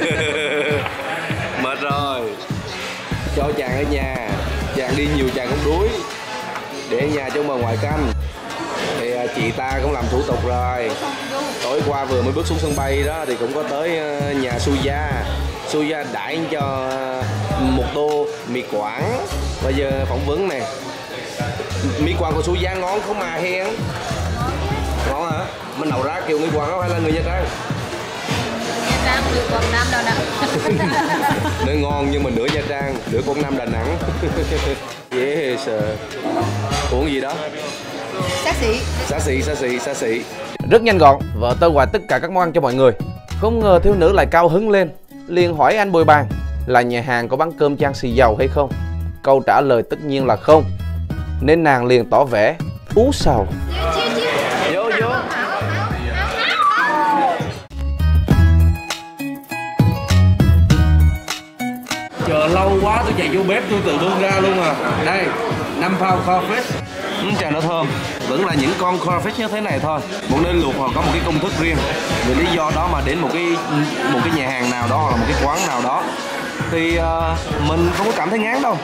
Mệt rồi. Cho chàng ở nhà. Chàng đi nhiều chàng cũng đuối. Để ở nhà cho bà ngoại canh. Thì chị ta cũng làm thủ tục rồi. Tối qua vừa mới bước xuống sân bay đó thì cũng có tới nhà Suya. Suya đãi cho một tô mì Quảng. Bây giờ phỏng vấn nè. Mì Quảng của Suya ngon không mà hen? Ngon hả? Mình nấu ra kiểu người Quảng hay là người Nha Trang? Nha Trang được Quảng Nam Đà Nẵng. Nơi ngon nhưng mà nửa Nha Trang, nửa Quảng Nam Đà Nẵng. Dễ sợ. Uống gì đó? Xá xị. Xá xị, xá xị, xá xị. Rất nhanh gọn, vợ tôi gọi tất cả các món ăn cho mọi người. Không ngờ thiếu nữ lại cao hứng lên, liền hỏi anh bồi bàn là nhà hàng có bán cơm chan xì dầu hay không. Câu trả lời tất nhiên là không, nên nàng liền tỏ vẻ ú sầu. Vô vô. Chờ lâu quá tôi chạy vô bếp tôi tự bưng ra luôn à. Đây, năm phao crawfish. Ừ, chà nó thơm. Vẫn là những con crawfish như thế này thôi. Một nơi luộc họ có một cái công thức riêng. Vì lý do đó mà đến một cái một cái nhà hàng nào đó hoặc là một cái quán nào đó thì uh, mình không có cảm thấy ngán đâu.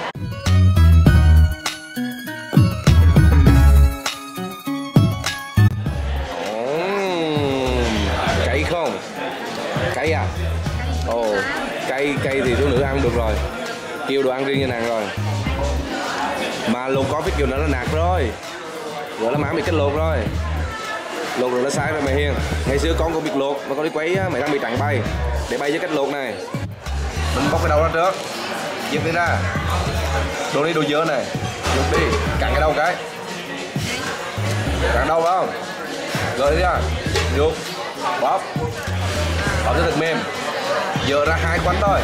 Cay không? Cay à? Ồ, oh, cay cay thì thiếu nữ ăn được rồi. Kêu đồ ăn riêng cho nàng rồi. Mà luộc có biết kiểu nó nó nạt rồi. Rồi nó máng bị cách luộc rồi. Luộc rồi nó sai rồi mày Hiền. Ngày xưa con cũng biết luộc mà con đi quấy á, mày đang bị tặng bay. Để bay với cách luộc này. Mình bóc cái đầu ra trước. Giật đi ra. Đồ đi đồ dơ này. Luộc đi, cặn cái đầu cái. Cặn đầu không? Rồi đi ra. Luộc. Bóp. Bóp cho thật mềm. Dơ ra hai quánh thôi.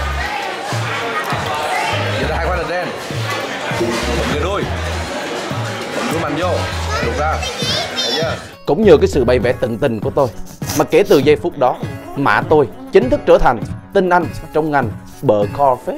Dơ ra hai quánh ở trên. Dơ đuôi. Đuôi mạnh vô. Luộc ra. Thấy chưa? Cũng nhờ cái sự bày vẽ tận tình của tôi mà kể từ giây phút đó mạ tôi chính thức trở thành tinh anh trong ngành bờ crawfish.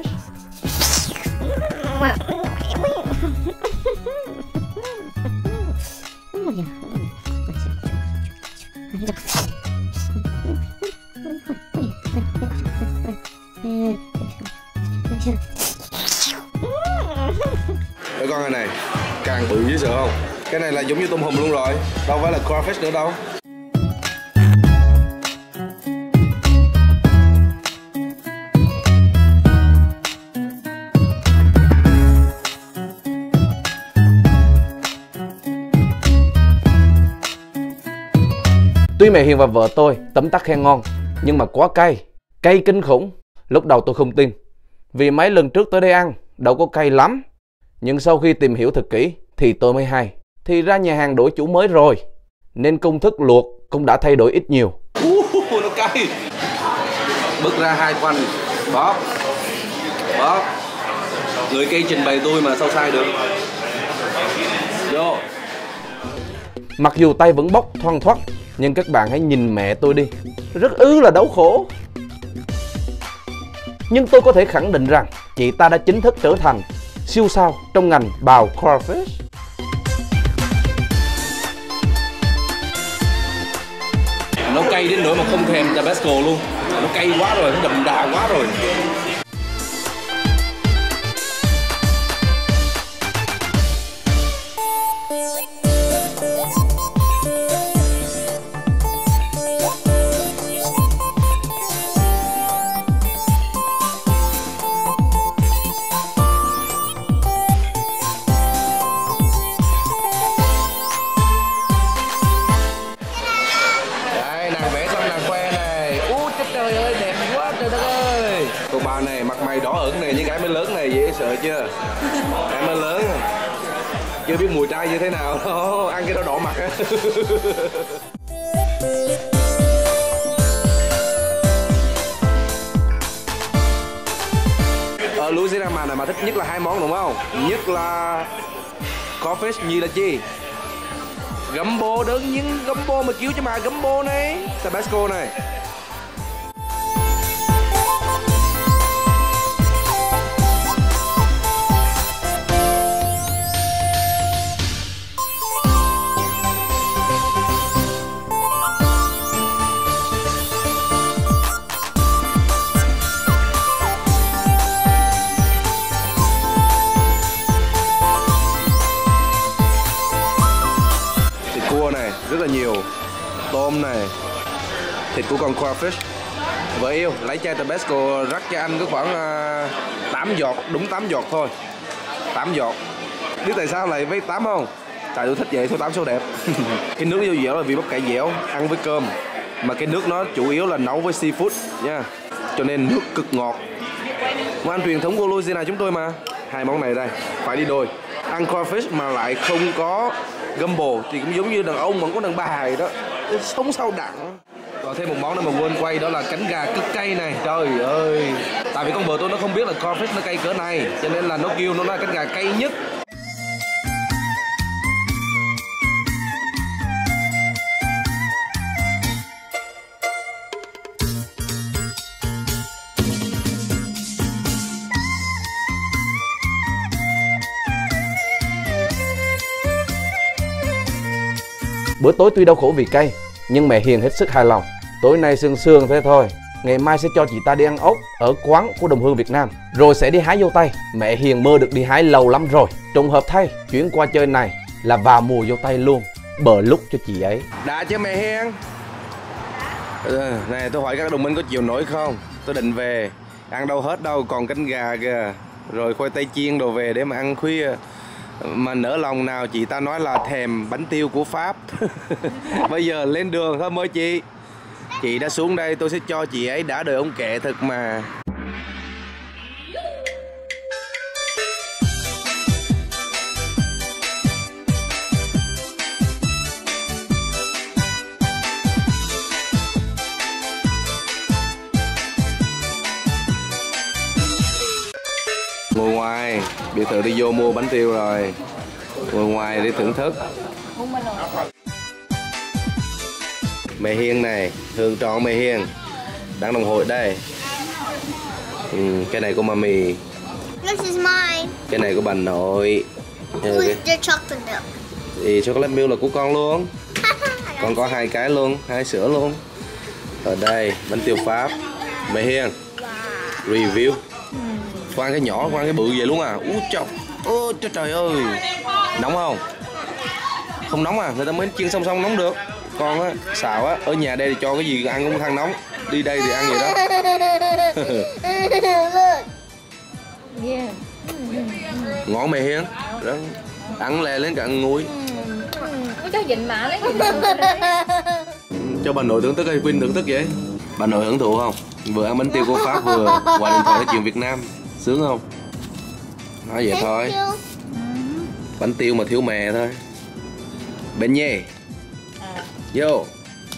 Cái con này này càng bự dễ sợ không? Cái này là giống như tôm hùm luôn rồi, đâu phải là crawfish nữa đâu. Tuy mẹ Hiền và vợ tôi tấm tắc khen ngon, nhưng mà quá cay, cay kinh khủng. Lúc đầu tôi không tin, vì mấy lần trước tới đây ăn đâu có cay lắm. Nhưng sau khi tìm hiểu thật kỹ thì tôi mới hay, thì ra nhà hàng đổi chủ mới rồi, nên công thức luộc cũng đã thay đổi ít nhiều. Uh, nó cay. Bước ra hai quanh, bóp, bóp. Người cây trình bày tôi mà sao sai được. Vô. Mặc dù tay vẫn bốc thoăn thoắt, nhưng các bạn hãy nhìn mẹ tôi đi, rất ư là đau khổ. Nhưng tôi có thể khẳng định rằng chị ta đã chính thức trở thành siêu sao trong ngành bào crawfish. Nó cay đến nỗi mà không thèm Tabasco luôn. Nó cay quá rồi, nó đậm đà quá rồi. mới lớn này dễ sợ chưa? Em mới lớn chưa biết mùi trai như thế nào đó, ăn cái đó đỏ mặt á. Ở Louisiana này mà thích nhất là hai món đúng không? Nhất là crawfish như là chi? Gumbo, đơn nhiên gumbo mà kêu cho mà gumbo này, Tabasco này. Này rất là nhiều, tôm này, thịt của con crawfish. Vợ yêu lấy chai Tabasco rắc cho anh có khoảng uh, tám giọt, đúng tám giọt thôi, tám giọt. Biết tại sao lại với tám không? Tại tôi thích vậy, số tám số đẹp. Cái nước dao dẻo là vì bắp cải dẻo ăn với cơm, mà cái nước nó chủ yếu là nấu với seafood nha, cho nên nước cực ngọt. Món ăn truyền thống của Louisiana chúng tôi mà. Hai món này đây phải đi đôi. Ăn crawfish mà lại không có gumbo thì cũng giống như đàn ông mà có đàn bà vậy đó, sống sao đặng. Còn thêm một món nữa mà quên quay, đó là cánh gà cực cay này. Trời ơi, tại vì con vợ tôi nó không biết là crawfish nó cay cỡ này, cho nên là nó kêu nó là cánh gà cay nhất. Bữa tối tuy đau khổ vì cay, nhưng mẹ Hiền hết sức hài lòng. Tối nay sương sương thế thôi, ngày mai sẽ cho chị ta đi ăn ốc ở quán của Đồng Hương Việt Nam, rồi sẽ đi hái dâu tây. Mẹ Hiền mơ được đi hái lâu lắm rồi. Trùng hợp thay, chuyến qua chơi này là vào mùa dâu tây luôn, bờ lúc cho chị ấy. Đã chứ mẹ Hiền? Ừ, này tôi hỏi các đồng minh có chịu nổi không? Tôi định về, ăn đâu hết đâu, còn cánh gà kìa, rồi khoai tây chiên đồ về để mà ăn khuya. Mà nỡ lòng nào chị ta nói là thèm bánh tiêu của Pháp. Bây giờ lên đường thôi mời chị. Chị đã xuống đây tôi sẽ cho chị ấy đã đời ông kệ thực mà. Ngồi ngoài, biệt thự đi vô mua bánh tiêu rồi. Ngồi ngoài để thưởng thức. Mẹ Hiền này, Hương tròn mẹ Hiền. Đang đồng hội đây. Ừ, cái này của mami. This is mine. Cái này của bà nội. Who's the chocolate milk? Thì chocolate milk là của con luôn. Con có hai cái luôn, hai sữa luôn. Ở đây, bánh tiêu Pháp. Mẹ Hiền, review. Khoan cái nhỏ, khoan cái bự vậy luôn à. Úi chọc, ôi trời ơi. Nóng không? Không nóng à, người ta mới chiên xong xong nóng được. Con á, xào á, ở nhà đây thì cho cái gì ăn cũng than nóng. Đi đây thì ăn vậy đó. Yeah. Ngon mẹ Hiền. Ăn lè lên cả ăn nguội. Có cho dịnh mã lấy. Cho bà nội thưởng thức hay Quynh thưởng thức vậy? Bà nội hưởng thụ không? Vừa ăn bánh tiêu của Pháp vừa qua điện thoại nói chuyện Việt Nam. Sướng không? Nói vậy thôi. Bánh tiêu mà thiếu mè thôi. Bên nhê. Vô.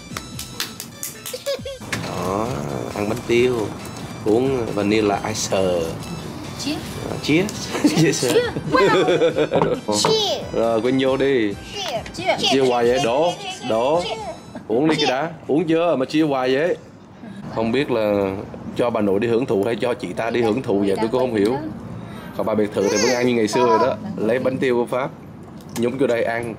Đó, ăn bánh tiêu, uống vanilla ice. Cheers. Cheers. Cheers. Cheers. Rồi Quynh vô đi. Cheers. Chia hoài vậy, đổ, đổ. Uống đi cái đã, uống chưa mà chia hoài vậy? Không biết là cho bà nội đi hưởng thụ hay cho chị ta đi hưởng thụ vậy tôi cũng không hiểu. Còn bà biệt thự thì vẫn ăn như ngày xưa rồi đó, lấy bánh tiêu của Pháp nhúng vô đây ăn.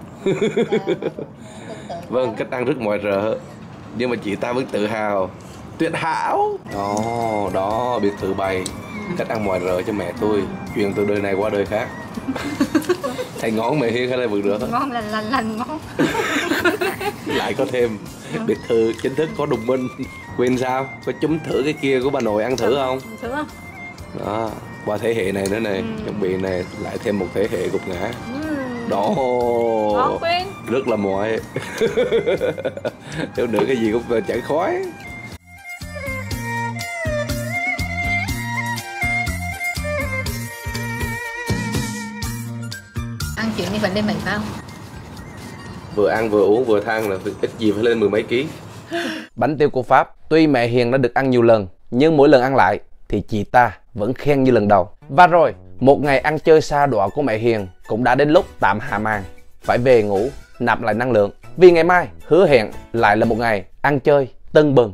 Vâng, cách ăn rất mọi rợ, nhưng mà chị ta vẫn tự hào, tuyệt hảo. Đó, đó, biệt thự bày cách ăn mọi rợ cho mẹ tôi, truyền từ đời này qua đời khác. Thầy ngón mẹ Hiên hay là vượt được Ngon lành lành lành ngon. Lại có thêm biệt thự chính thức có Đồng Minh. Quên sao? Có chấm thử cái kia của bà nội ăn thử không? Thử không? Đó, qua thế hệ này nữa này, ừ. Chuẩn bị này lại thêm một thế hệ gục ngã. Ừ. Đó. Ngon Quyên. Rất là mọi. Thiếu nữa cái gì cũng chẳng khói. chuyện này phải lên mấy bao? Vừa ăn vừa uống vừa than là ít gì phải lên mười mấy ký. Bánh tiêu của Pháp, tuy mẹ Hiền đã được ăn nhiều lần, nhưng mỗi lần ăn lại thì chị ta vẫn khen như lần đầu. Và rồi, một ngày ăn chơi sa đọa của mẹ Hiền cũng đã đến lúc tạm hạ màn. Phải về ngủ, nạp lại năng lượng. Vì ngày mai hứa hẹn lại là một ngày ăn chơi tưng bừng.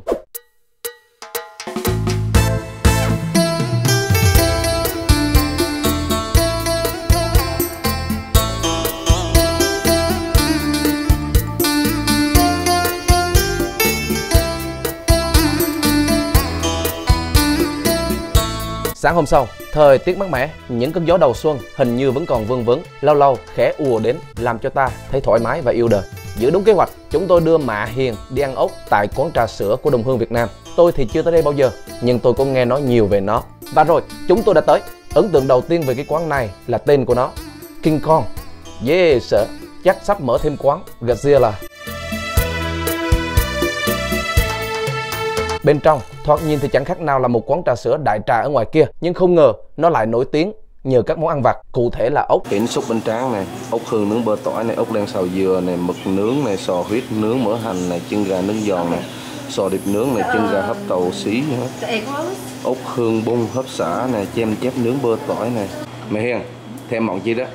Sáng hôm sau, thời tiết mát mẻ, những cơn gió đầu xuân hình như vẫn còn vương vấn, lâu lâu khẽ ùa đến làm cho ta thấy thoải mái và yêu đời. Giữ đúng kế hoạch, chúng tôi đưa mạ Hiền đi ăn ốc tại quán trà sữa của Đồng Hương Việt Nam. Tôi thì chưa tới đây bao giờ, nhưng tôi có nghe nói nhiều về nó. Và rồi, chúng tôi đã tới. Ấn tượng đầu tiên về cái quán này là tên của nó, King Kong. Yeah, sợ, chắc sắp mở thêm quán Godzilla. Bên trong, thoạt nhìn thì chẳng khác nào là một quán trà sữa đại trà ở ngoài kia, nhưng không ngờ nó lại nổi tiếng nhờ các món ăn vặt, cụ thể là ốc Yến xúc bánh tráng này, ốc hương nướng bơ tỏi này, ốc len xào dừa này, mực nướng này, sò huyết nướng mỡ hành này, chân gà nướng giòn này, sò điệp nướng này, chân gà hấp tàu xí nữa, ốc hương bung hấp xả này, chem chép nướng bơ tỏi này. Mẹ Hiền, thêm món chi đó?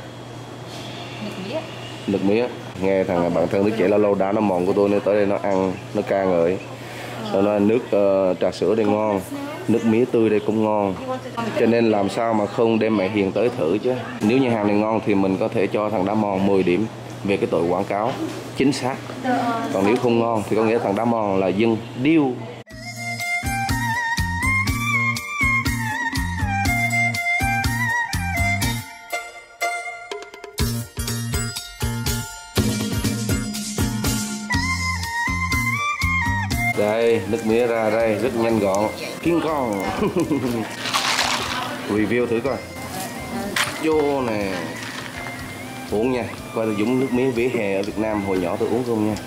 Nước mía. Nghe thằng bạn thân đứa trẻ lâu lâu đá nó mòn của tôi nên tới đây nó ăn, nó ca ngợi. Nó nói nước uh, trà sữa đây ngon, nước mía tươi đây cũng ngon. Cho nên làm sao mà không đem mẹ Hiền tới thử chứ. Nếu như hàng này ngon thì mình có thể cho thằng đá mòn mười điểm về cái tội quảng cáo chính xác. Còn nếu không ngon thì có nghĩa thằng đá mòn là dân điêu. Đây, nước mía ra đây, rất nhanh gọn. King Kong. Review thử coi. Vô nè. Uống nha. Coi tôi dùng nước mía vỉa hè ở Việt Nam hồi nhỏ tôi uống không nha.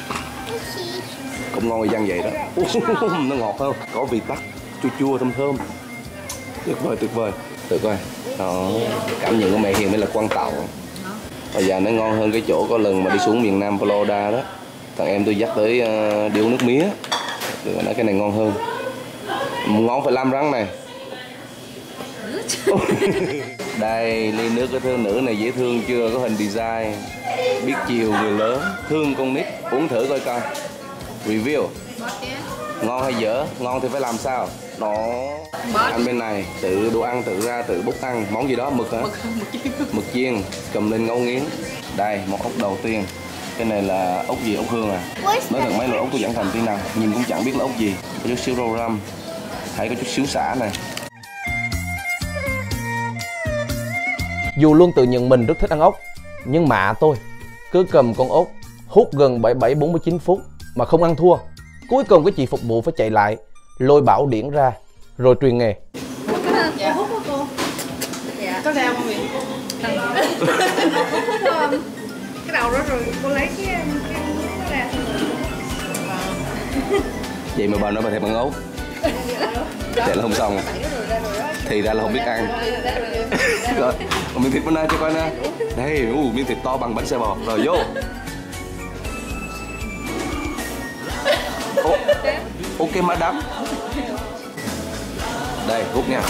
Cũng ngon dân vậy đó. Nó ngọt không? Có vị tắc, chua chua thơm thơm. Tuyệt vời, tuyệt vời. Thử coi. Đó. Cảm nhận của mẹ Hiền mới là quan trọng. Bây giờ nó ngon hơn cái chỗ có lần mà đi xuống miền Nam Florida đó. Thằng em tôi dắt tới uh, đi uống nước mía. Được nói cái này ngon hơn. Ngon phải lam răng này. Đây, ly nước của thiếu nữ này dễ thương chưa? Có hình design. Biết chiều người lớn. Thương con nít. Uống thử coi coi. Review. Ngon hay dở? Ngon thì phải làm sao? Đó. Anh bên này tự đồ ăn tự ra tự bốc ăn. Món gì đó? Mực hả? Mực chiên. Cầm lên ngấu nghiến. Đây, món ốc đầu tiên. Cái này là ốc gì? Ốc hương à? Nói thật mấy loại ốc tôi chẳng thành tí nào. Nhìn cũng chẳng biết là ốc gì. Có chút xíu rau răm. Thấy có chút xíu xả này. Dù luôn tự nhận mình rất thích ăn ốc, nhưng mạ tôi cứ cầm con ốc hút gần bảy mươi bảy bốn mươi chín phút mà không ăn thua. Cuối cùng cái chị phục vụ phải chạy lại lôi bảo điển ra rồi truyền nghề. Dạ. Hút hả cô? Dạ. Có đau không vậy? Cái đầu đó rồi cô lấy cái cái nó ra. Vậy mà bà nói bà thèm ăn ốc. Chạy là không xong. Thì ra là không biết ăn. Rồi, còn miếng thịt bên đây cho coi nè. Đây, uh, miếng thịt to bằng bánh xe bò. Rồi vô. Ô, ok madam. Đây, hút nha.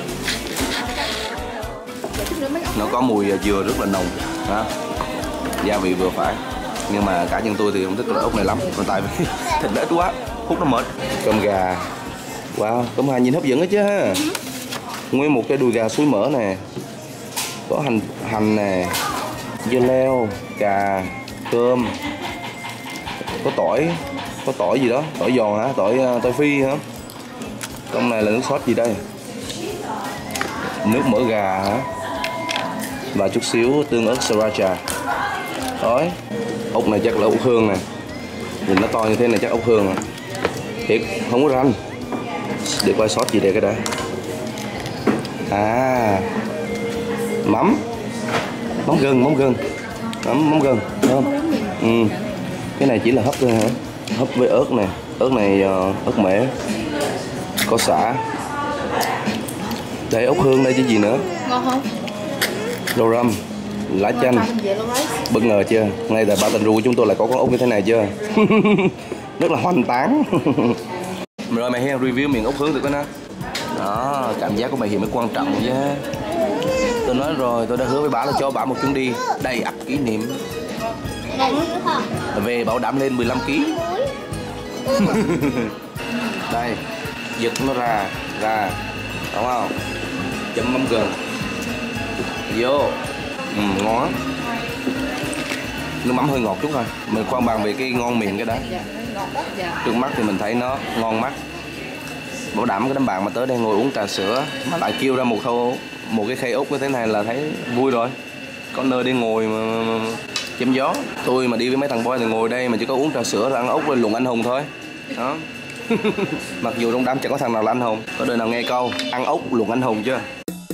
Nó có mùi dừa rất là nồng. Đó. Gia vị vừa phải. Nhưng mà cá nhân tôi thì không thích loại ốc này lắm. Còn tại vì thịt nó ít quá, hút nó mệt. Cơm gà. Wow, cơm gà nhìn hấp dẫn đó chứ ha. Nguyên một cái đùi gà suối mỡ nè. Có hành hành nè, dưa leo, cà, cơm. Có tỏi, có tỏi gì đó, tỏi giòn hả? Tỏi tỏi phi hả? Trong này là nước sốt gì đây? Nước mỡ gà hả? Và chút xíu tương ớt sriracha. Rồi, ốc này chắc là ốc hương nè. Nhìn nó to như thế này chắc ốc hương à. Thiệt, không có ranh. Để coi sốt gì đây cái đã. À, mắm, mắm gừng, mắm gừng, mắm mắm gừng, thấy không? Ừ. Cái này chỉ là hấp thôi hả? Hấp với ớt nè, ớt này uh, ớt mẻ, có sả. Đây ốc hương đây chứ gì nữa? Ngon không? Rau răm, lá chanh. Bất ngờ chưa? Ngay tại Baton Rouge của chúng tôi lại có con ốc như thế này chưa? Rất là hoành tráng. Rồi mày Hiền review miếng ốc hương được coi nè. Đó, cảm giác của mày Hiền mới quan trọng chứ. Tôi nói rồi, tôi đã hứa với bà là cho bà một chuyến đi đầy ắp kỷ niệm. Về bảo đảm lên mười lăm ki lô gam. Đây, giật nó ra, ra, đúng không? Chấm mắm gừng vô. Ừ, ngon. Nước mắm hơi ngọt chút thôi. Mình khoan bàn về cái ngon miệng cái đó. Trước mắt thì mình thấy nó ngon mắt. Bảo đảm cái đám bạn mà tới đây ngồi uống trà sữa mà lại kêu ra một khâu một cái khay ốc như thế này là thấy vui rồi. Có nơi đi ngồi mà, mà, mà chém gió. Tôi mà đi với mấy thằng boy thì ngồi đây mà chỉ có uống trà sữa rồi ăn ốc rồi luận anh hùng thôi. Đó. Mặc dù trong đám chẳng có thằng nào là anh hùng. Có đời nào nghe câu ăn ốc luận anh hùng chưa?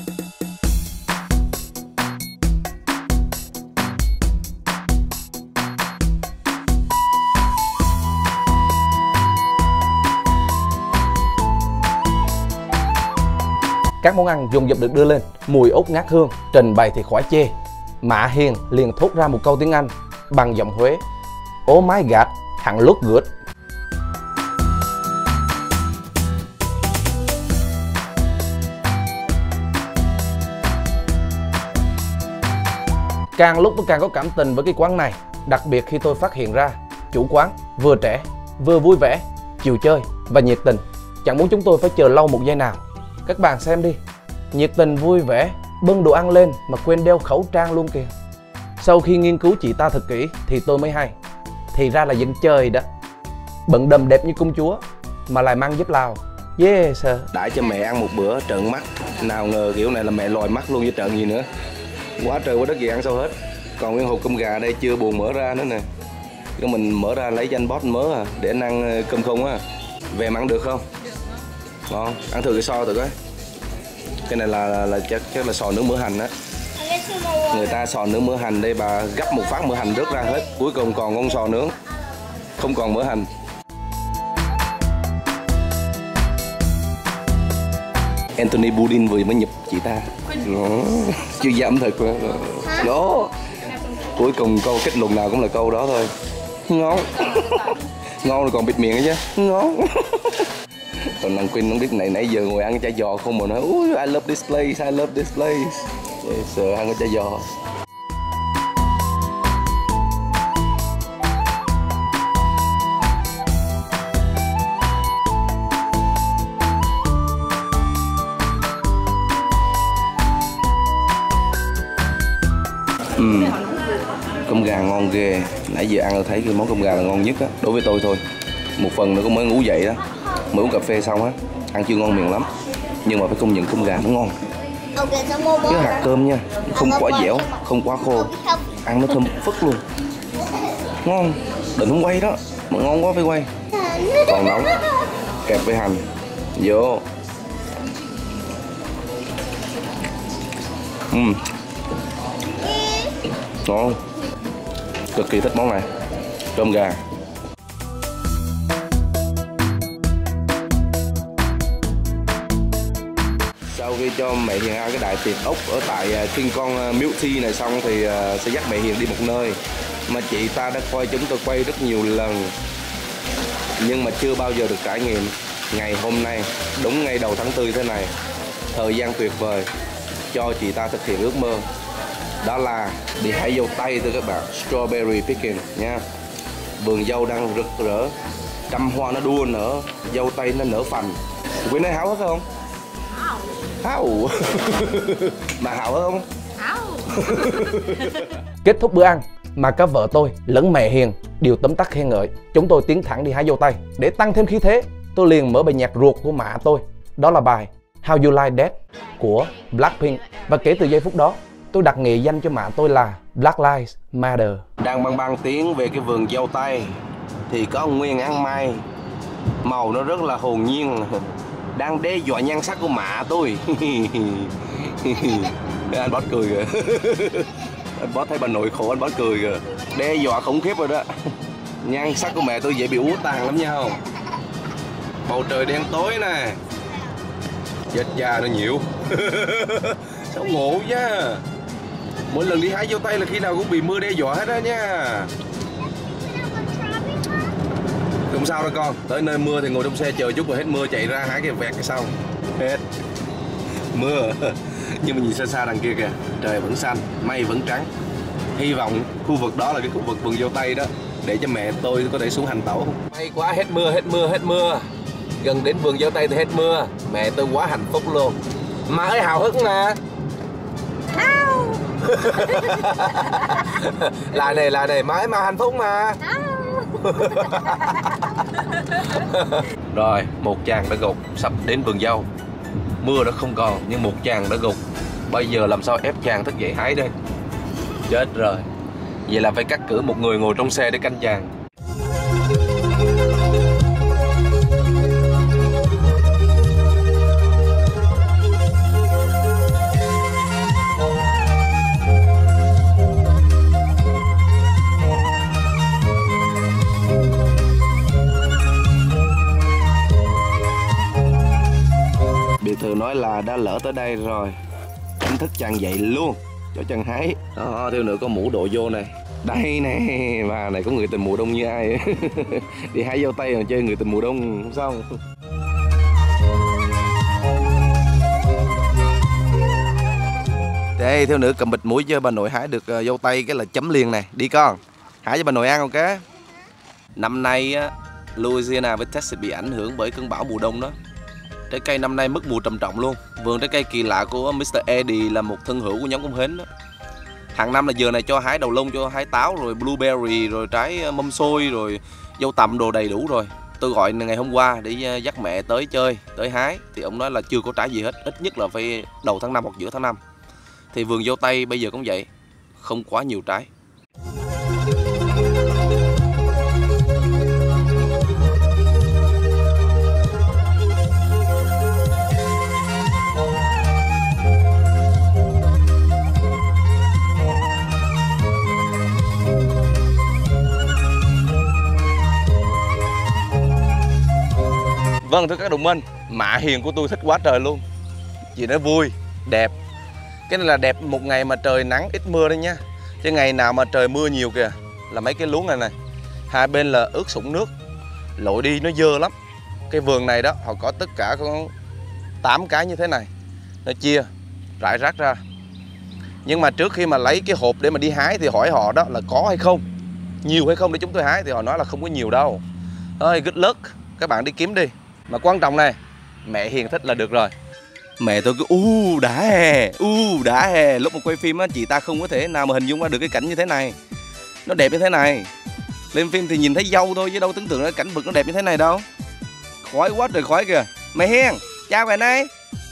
Các món ăn dồn dập được đưa lên, mùi ốc ngát hương, trình bày thì khỏi chê. Mạ Hiền liền thốt ra một câu tiếng Anh bằng giọng Huế. Oh my god, hắn look good. Càng lúc tôi càng có cảm tình với cái quán này, đặc biệt khi tôi phát hiện ra chủ quán vừa trẻ, vừa vui vẻ, chịu chơi và nhiệt tình. Chẳng muốn chúng tôi phải chờ lâu một giây nào. Các bạn xem đi, nhiệt tình vui vẻ, bưng đồ ăn lên mà quên đeo khẩu trang luôn kìa. Sau khi nghiên cứu chị ta thật kỹ thì tôi mới hay, thì ra là dân chơi đó. Bận đầm đẹp như công chúa mà lại mang dép Lào. Yes sir. Đãi cho mẹ ăn một bữa trợn mắt. Nào ngờ kiểu này là mẹ lòi mắt luôn với trợn gì nữa. Quá trời quá đất gì ăn sao hết. Còn nguyên hộp cơm gà đây chưa buồn mở ra nữa nè. Cái mình mở ra lấy cho anh boss mớ à, để anh ăn cơm không á. Về mà ăn được không? Ngon, ăn thử cái so thử coi. Cái này là là, là chắc chắc là sò nướng mỡ hành á. Người ta sò nướng mỡ hành đây bà gấp một phát mỡ hành rớt ra hết, cuối cùng còn con sò nướng không còn mỡ hành. Anthony Bourdain vừa mới nhập chị ta. Đó. Chuyên gia ẩm thực đó. Đó. Cuối cùng câu kết luận nào cũng là câu đó thôi. Ngon. Ngon rồi còn bịt miệng ấy chứ. Ngon. Còn thằng Quynh không biết này nãy giờ ngồi ăn chả giò không mà nói ui I love this place, I love this place. Sợ ăn cái chả giò. Uhm. Cơm gà ngon ghê. Nãy giờ ăn tôi thấy cái món cơm gà là ngon nhất á, đối với tôi thôi. Một phần nữa cũng mới ngủ dậy đó, mới uống cà phê xong á, ăn chưa ngon miệng lắm. Nhưng mà phải công nhận cơm gà nó ngon. Cái hạt cơm nha, không quá dẻo, không quá khô, ăn nó thơm phức luôn. Ngon, định không quay đó, mà ngon quá phải quay. Còn nóng, kẹp với hành, vô. Uhm. Ngon, cực kỳ thích món này, cơm gà. Sau khi cho mẹ Hiền ăn cái đại tiệc ốc ở tại King Kong Milk Tea này xong thì sẽ dắt mẹ Hiền đi một nơi mà chị ta đã coi chúng tôi quay rất nhiều lần nhưng mà chưa bao giờ được trải nghiệm. Ngày hôm nay, đúng ngay đầu tháng tư thế này, thời gian tuyệt vời cho chị ta thực hiện ước mơ. Đó là đi hái dâu tây thưa các bạn, strawberry picking nha. Vườn dâu đang rực rỡ, trăm hoa nó đua nở, dâu tây nó nở phành. Quý nói háo hết không? Háo. Mà háo không? Háo. Kết thúc bữa ăn mà cả vợ tôi lẫn mẹ Hiền đều tấm tắc khen ngợi. Chúng tôi tiến thẳng đi hái dâu tây. Để tăng thêm khí thế, tôi liền mở bài nhạc ruột của mẹ tôi. Đó là bài How You Like That của Blackpink. Và kể từ giây phút đó, tôi đặt nghệ danh cho mẹ tôi là Black Lives Matter. Đang băng băng tiến về cái vườn dâu tây thì có ông Nguyên ăn mai, màu nó rất là hồn nhiên, đang đe dọa nhan sắc của mẹ tôi. Anh Boss cười kìa. Anh Boss thấy bà nội khổ, anh Boss cười kìa. Đe dọa khủng khiếp rồi đó. Nhan sắc của mẹ tôi dễ bị úa tàn lắm nha không. Bầu trời đen tối nè, vết da nó nhiều. Sao ngộ chứ. Mỗi lần đi hái dâu tây là khi nào cũng bị mưa đe dọa hết á nha. Không sao đâu con, tới nơi mưa thì ngồi trong xe chờ chút rồi hết mưa chạy ra hái cái vẹt cái sau. Hết mưa. Nhưng mà nhìn xa xa đằng kia kìa, trời vẫn xanh, mây vẫn trắng. Hy vọng khu vực đó là cái khu vực vườn dâu tây đó, để cho mẹ tôi có thể xuống hành tẩu. May quá, hết mưa, hết mưa, hết mưa. Gần đến vườn dâu tây thì hết mưa. Mẹ tôi quá hạnh phúc luôn. Má ơi hào hứng nè. Lại này, lại này, má ơi mà hạnh phúc mà. Rồi, một chàng đã gục, sắp đến vườn dâu. Mưa đã không còn, nhưng một chàng đã gục. Bây giờ làm sao ép chàng thức dậy hái đây? Chết rồi. Vậy là phải cắt cử một người ngồi trong xe để canh chàng. Biệt thự nói là đã lỡ tới đây rồi, đánh thức chàng dậy luôn cho chàng hái. Đó, thêm nữa có mũ đội vô này. Đây nè, và này có người tình mùa đông như ai. Đi hái dâu tây mà chơi người tình mùa đông không xong. Đây, theo nữa cầm bịch mũi cho bà nội hái được uh, dâu tây cái là chấm liền này. Đi con, hái cho bà nội ăn ok. Năm nay á, Louisiana với Texas bị ảnh hưởng bởi cơn bão mùa đông đó. Trái cây năm nay mất mùa trầm trọng luôn. Vườn trái cây kỳ lạ của mít tơ Eddie là một thân hữu của nhóm công hến đó. Hàng năm là giờ này cho hái đầu lông, cho hái táo, rồi blueberry, rồi trái mâm xôi, rồi dâu tằm đồ đầy đủ rồi. Tôi gọi ngày hôm qua để dắt mẹ tới chơi, tới hái. Thì ông nói là chưa có trái gì hết, ít nhất là phải đầu tháng năm hoặc giữa tháng năm. Thì vườn dâu tây bây giờ cũng vậy, không quá nhiều trái. Vâng thưa các đồng minh, mạ hiền của tôi thích quá trời luôn. Chị nói vui, đẹp. Cái này là đẹp một ngày mà trời nắng ít mưa đấy nha. Chứ ngày nào mà trời mưa nhiều kìa là mấy cái luống này này, hai bên là ướt sũng nước, lội đi nó dơ lắm. Cái vườn này đó họ có tất cả có tám cái như thế này, nó chia rải rác ra. Nhưng mà trước khi mà lấy cái hộp để mà đi hái thì hỏi họ đó là có hay không, nhiều hay không để chúng tôi hái. Thì họ nói là không có nhiều đâu. Thôi good luck, các bạn đi kiếm đi. Mà quan trọng này, mẹ hiền thích là được rồi. Mẹ tôi cứ u đã hè, u đã hè. Lúc mà quay phim á, chị ta không có thể nào mà hình dung ra được cái cảnh như thế này. Nó đẹp như thế này. Lên phim thì nhìn thấy dâu thôi chứ đâu tưởng tượng ra cảnh vực nó đẹp như thế này đâu. Khói quá trời khói kìa. Mẹ hiền, chào bạn ơi.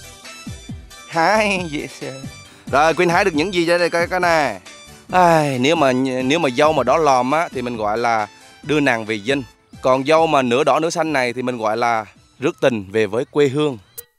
Hi, yes. Rồi Quynh hái được những gì đây coi cái này. À, nếu mà nếu mà dâu mà đỏ lòm á thì mình gọi là đưa nàng về dinh. Còn dâu mà nửa đỏ nửa xanh này thì mình gọi là rước tình về với quê hương.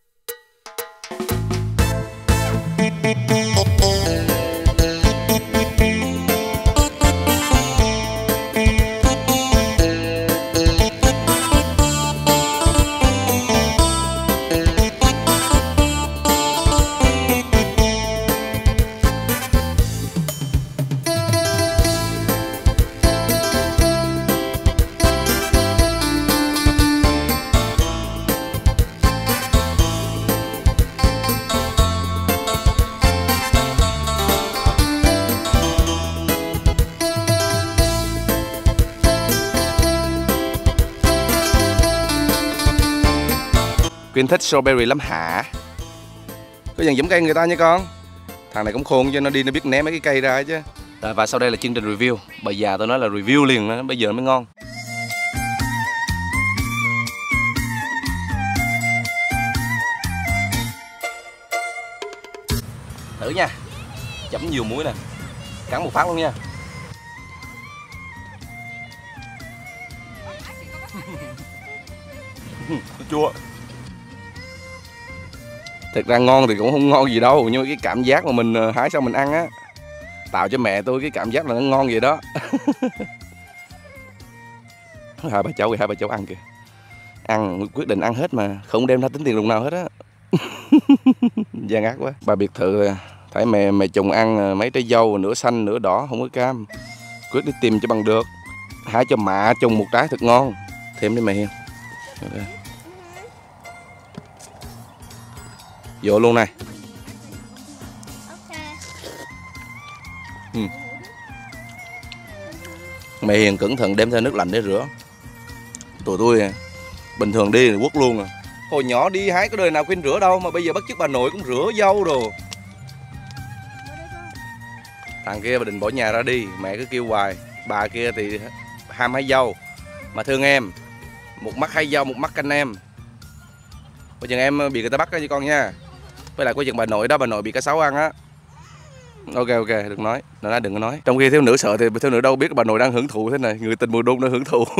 Quynh thích strawberry lắm hả? Có dần giẫm cây người ta nha con. Thằng này cũng khôn cho nó đi nó biết né mấy cái cây ra chứ. Rồi và sau đây là chương trình review. Bà già tôi nói là review liền đó, bây giờ nó mới ngon. Thử nha. Chấm nhiều muối nè. Cắn một phát luôn nha. Chua. Thật ra ngon thì cũng không ngon gì đâu, nhưng mà cái cảm giác mà mình hái xong mình ăn á, tạo cho mẹ tôi cái cảm giác là nó ngon vậy đó. Hai bà cháu, hai bà cháu ăn kìa. Ăn, quyết định ăn hết mà, không đem ra tính tiền đồng nào hết á. Gian ác quá. Bà biệt thự Thấy mẹ mẹ chồng ăn mấy trái dâu nửa xanh nửa đỏ không có cam, quyết đi tìm cho bằng được. Hái cho mạ trồng một trái thật ngon. Thêm đi mẹ Hiền. Okay. Vô luôn này. Ừ. Mẹ Hiền cẩn thận đem theo nước lạnh để rửa. Tụi tôi bình thường đi quất luôn à. Hồi nhỏ đi hái có đời nào quên rửa đâu, mà bây giờ bắt chước bà nội cũng rửa dâu đồ. Thằng kia bà định bỏ nhà ra đi, mẹ cứ kêu hoài. Bà kia thì ham hái dâu, mà thương em, một mắt hái dâu một mắt canh em. Coi chừng em bị người ta bắt đó với con nha. Với lại coi chừng bà nội đó, bà nội bị cá sấu ăn á. Ok ok, đừng nói, nói đừng có nói. Trong khi thiếu nữ sợ thì thiếu nữ đâu biết bà nội đang hưởng thụ thế này, người tình mùa đông đang hưởng thụ.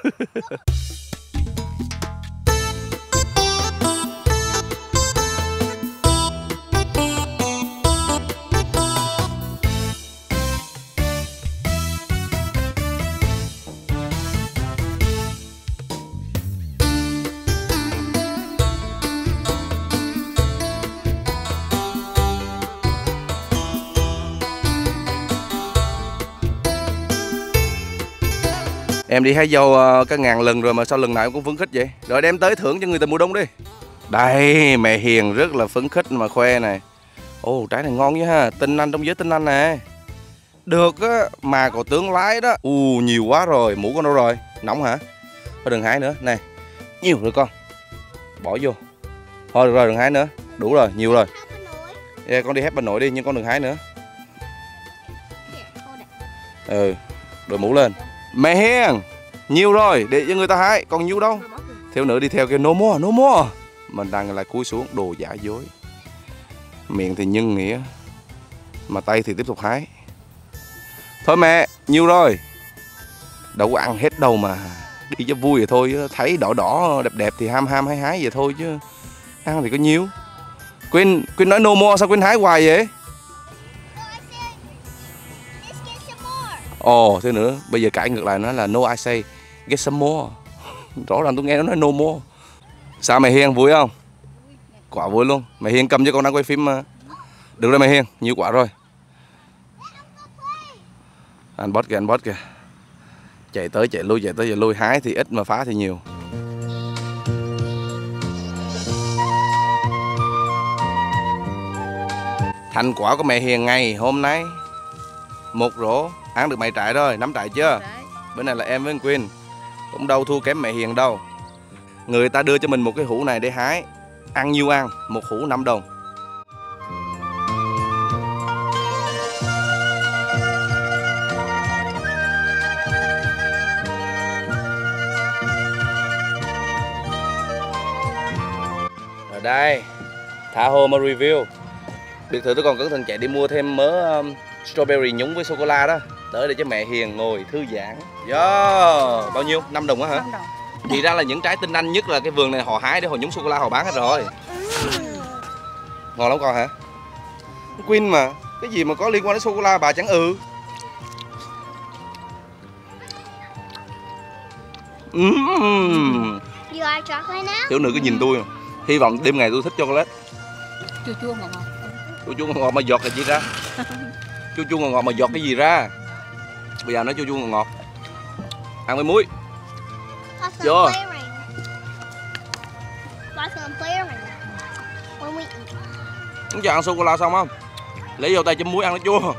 Em đi hái dâu cả ngàn lần rồi mà sao lần nào em cũng phấn khích vậy? Rồi đem tới thưởng cho người ta mùa đông đi. Đây, mẹ Hiền rất là phấn khích mà khoe này. Ồ, trái này ngon nhá ha, tinh anh trong giới tinh anh nè. Được á, mà còn tướng lái đó. U nhiều quá rồi, mũ con đâu rồi? Nóng hả? Thôi đừng hái nữa, nè. Nhiều rồi con. Bỏ vô. Thôi được rồi, đừng hái nữa. Đủ rồi, nhiều rồi. Yeah, con đi hét bà nội đi, nhưng con đừng hái nữa. Ừ, đội mũ lên. Mẹ Hiền, nhiều rồi, để cho người ta hái, còn nhiều đâu. Thiếu nữ đi theo kia, no more, no more. Mình đang lại cúi xuống, đồ giả dối. Miệng thì nhân nghĩa, mà tay thì tiếp tục hái. Thôi mẹ, nhiều rồi. Đâu có ăn hết đâu mà. Đi cho vui vậy thôi, thấy đỏ đỏ đẹp đẹp thì ham ham hái hái vậy thôi chứ. Ăn thì có nhiêu. Quyên, Quyên nói no more, sao Quyên hái hoài vậy? Ồ, thế nữa, bây giờ cãi ngược lại nó là no I say, get some more. Rõ ràng tôi nghe nó nói no more. Sao mẹ Hiền, vui không? Quả vui luôn. Mẹ Hiền cầm cho con đang quay phim mà. Được rồi mẹ Hiền, nhiều quả rồi. Anh bót kìa, anh bót kìa. Chạy tới chạy lui, chạy tới chạy lui, hái thì ít mà phá thì nhiều. Thành quả của mẹ Hiền ngày hôm nay một rổ ăn được mày trại rồi, nắm trại chưa? Bữa này là em với anh Quyên, cũng đâu thua kém mẹ Hiền đâu. Người ta đưa cho mình một cái hũ này để hái, ăn nhiêu ăn, một hũ năm đồng. Ở đây, thả hồ mà review. Biệt thự tôi còn cẩn thận chạy đi mua thêm mớ um, strawberry nhúng với sô-cô-la đó. Tới để cho mẹ Hiền ngồi thư giãn. Yeah. Bao nhiêu? năm đồng á hả? năm đồng. Thì ra là những trái tinh anh nhất là cái vườn này họ hái để họ nhúng sô-cô-la họ bán hết rồi. Ngon lắm con hả? Quyên mà, cái gì mà có liên quan đến sô-cô-la bà chẳng ừ. Uhm. You like chocolate now? Thiếu nữ cứ nhìn tôi. Hy vọng đêm ngày tôi thích chocolate. Chua chua ngọt ngọt. Chua chua ngọt ngọt mà giọt cái gì ra? Chua chua ngọt ngọt mà giọt cái gì ra? Bây giờ nó chua chua ngọt ngọt. Ăn với muối. Vô. Không cho ăn sô-cô-la xong không? Lấy vô tay chấm muối ăn nó chua.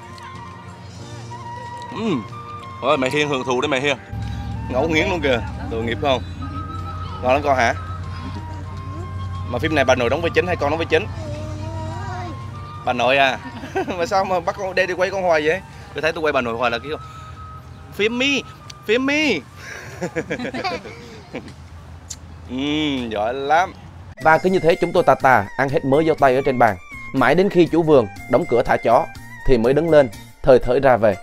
Uhm. Ôi mẹ Hiền hưởng thụ đấy mẹ Hiền. Ngấu nghiến luôn kìa. Tội nghiệp không? Ngon lắm con hả? Mà phim này bà nội đóng vai chính hay con đóng vai chính? Bà nội à. Mà sao mà bắt con đây đi quay con hoài vậy? Tôi thấy tôi quay bà nội hoài là kiểu phim mi, phim mi. uhm, giỏi lắm. Và cứ như thế chúng tôi tà tà ăn hết mớ dâu tây ở trên bàn. Mãi đến khi chủ vườn đóng cửa thả chó thì mới đứng lên thời thởi ra về.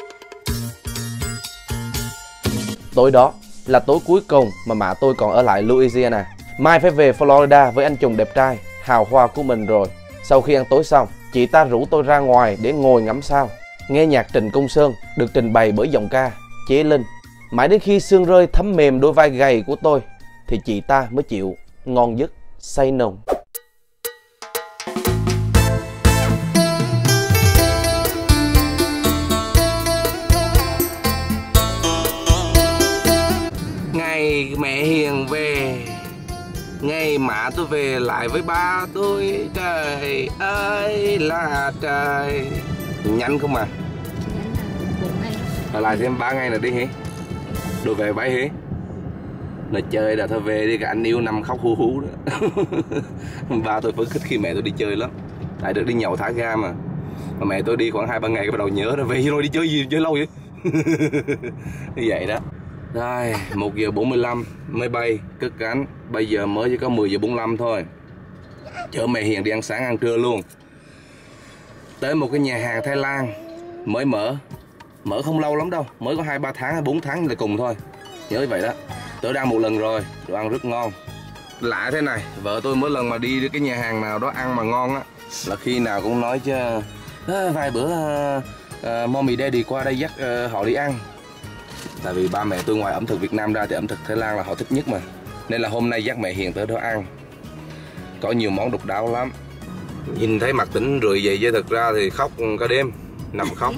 Tối đó là tối cuối cùng mà mẹ tôi còn ở lại Louisiana. Mai phải về Florida với anh chồng đẹp trai hào hoa của mình rồi. Sau khi ăn tối xong, chị ta rủ tôi ra ngoài để ngồi ngắm sao, nghe nhạc Trịnh Công Sơn được trình bày bởi giọng ca Chế Linh. Mãi đến khi sương rơi thấm mềm đôi vai gầy của tôi thì chị ta mới chịu ngon giấc say nồng. Ngày mạ tôi về lại với ba tôi, trời ơi là trời. Nhanh không à? Ở lại thêm ba ngày nữa đi hỉ. Rồi về bãi hỉ. Là chơi là thôi về đi, cả anh yêu nằm khóc hú hú đó. Ba tôi phấn khích khi mẹ tôi đi chơi lắm. Tại được đi nhậu thả ga mà. Mà mẹ tôi đi khoảng hai ba ngày cái bắt đầu nhớ rồi, về rồi đi chơi gì chơi lâu vậy. Như vậy đó. Rồi, một giờ bốn mươi lăm máy bay cất cánh. Bây giờ mới chỉ có mười giờ bốn mươi lăm thôi. Chở mẹ Hiền đi ăn sáng ăn trưa luôn. Tới một cái nhà hàng Thái Lan mới mở. Mở không lâu lắm đâu, mới có hai ba tháng hay bốn tháng là cùng thôi. Nhớ vậy đó. Tớ đang một lần rồi, đồ ăn rất ngon. Lạ thế này, vợ tôi mỗi lần mà đi cái nhà hàng nào đó ăn mà ngon á là khi nào cũng nói chứ à, vài bữa uh, uh, mommy daddy qua đây dắt uh, họ đi ăn. Tại vì ba mẹ tôi ngoài ẩm thực Việt Nam ra thì ẩm thực Thái Lan là họ thích nhất mà. Nên là hôm nay dắt mẹ Hiền tới đó ăn. Có nhiều món độc đáo lắm. Nhìn thấy mặt tỉnh rười vậy chứ thực ra thì khóc cả đêm. Nằm khóc.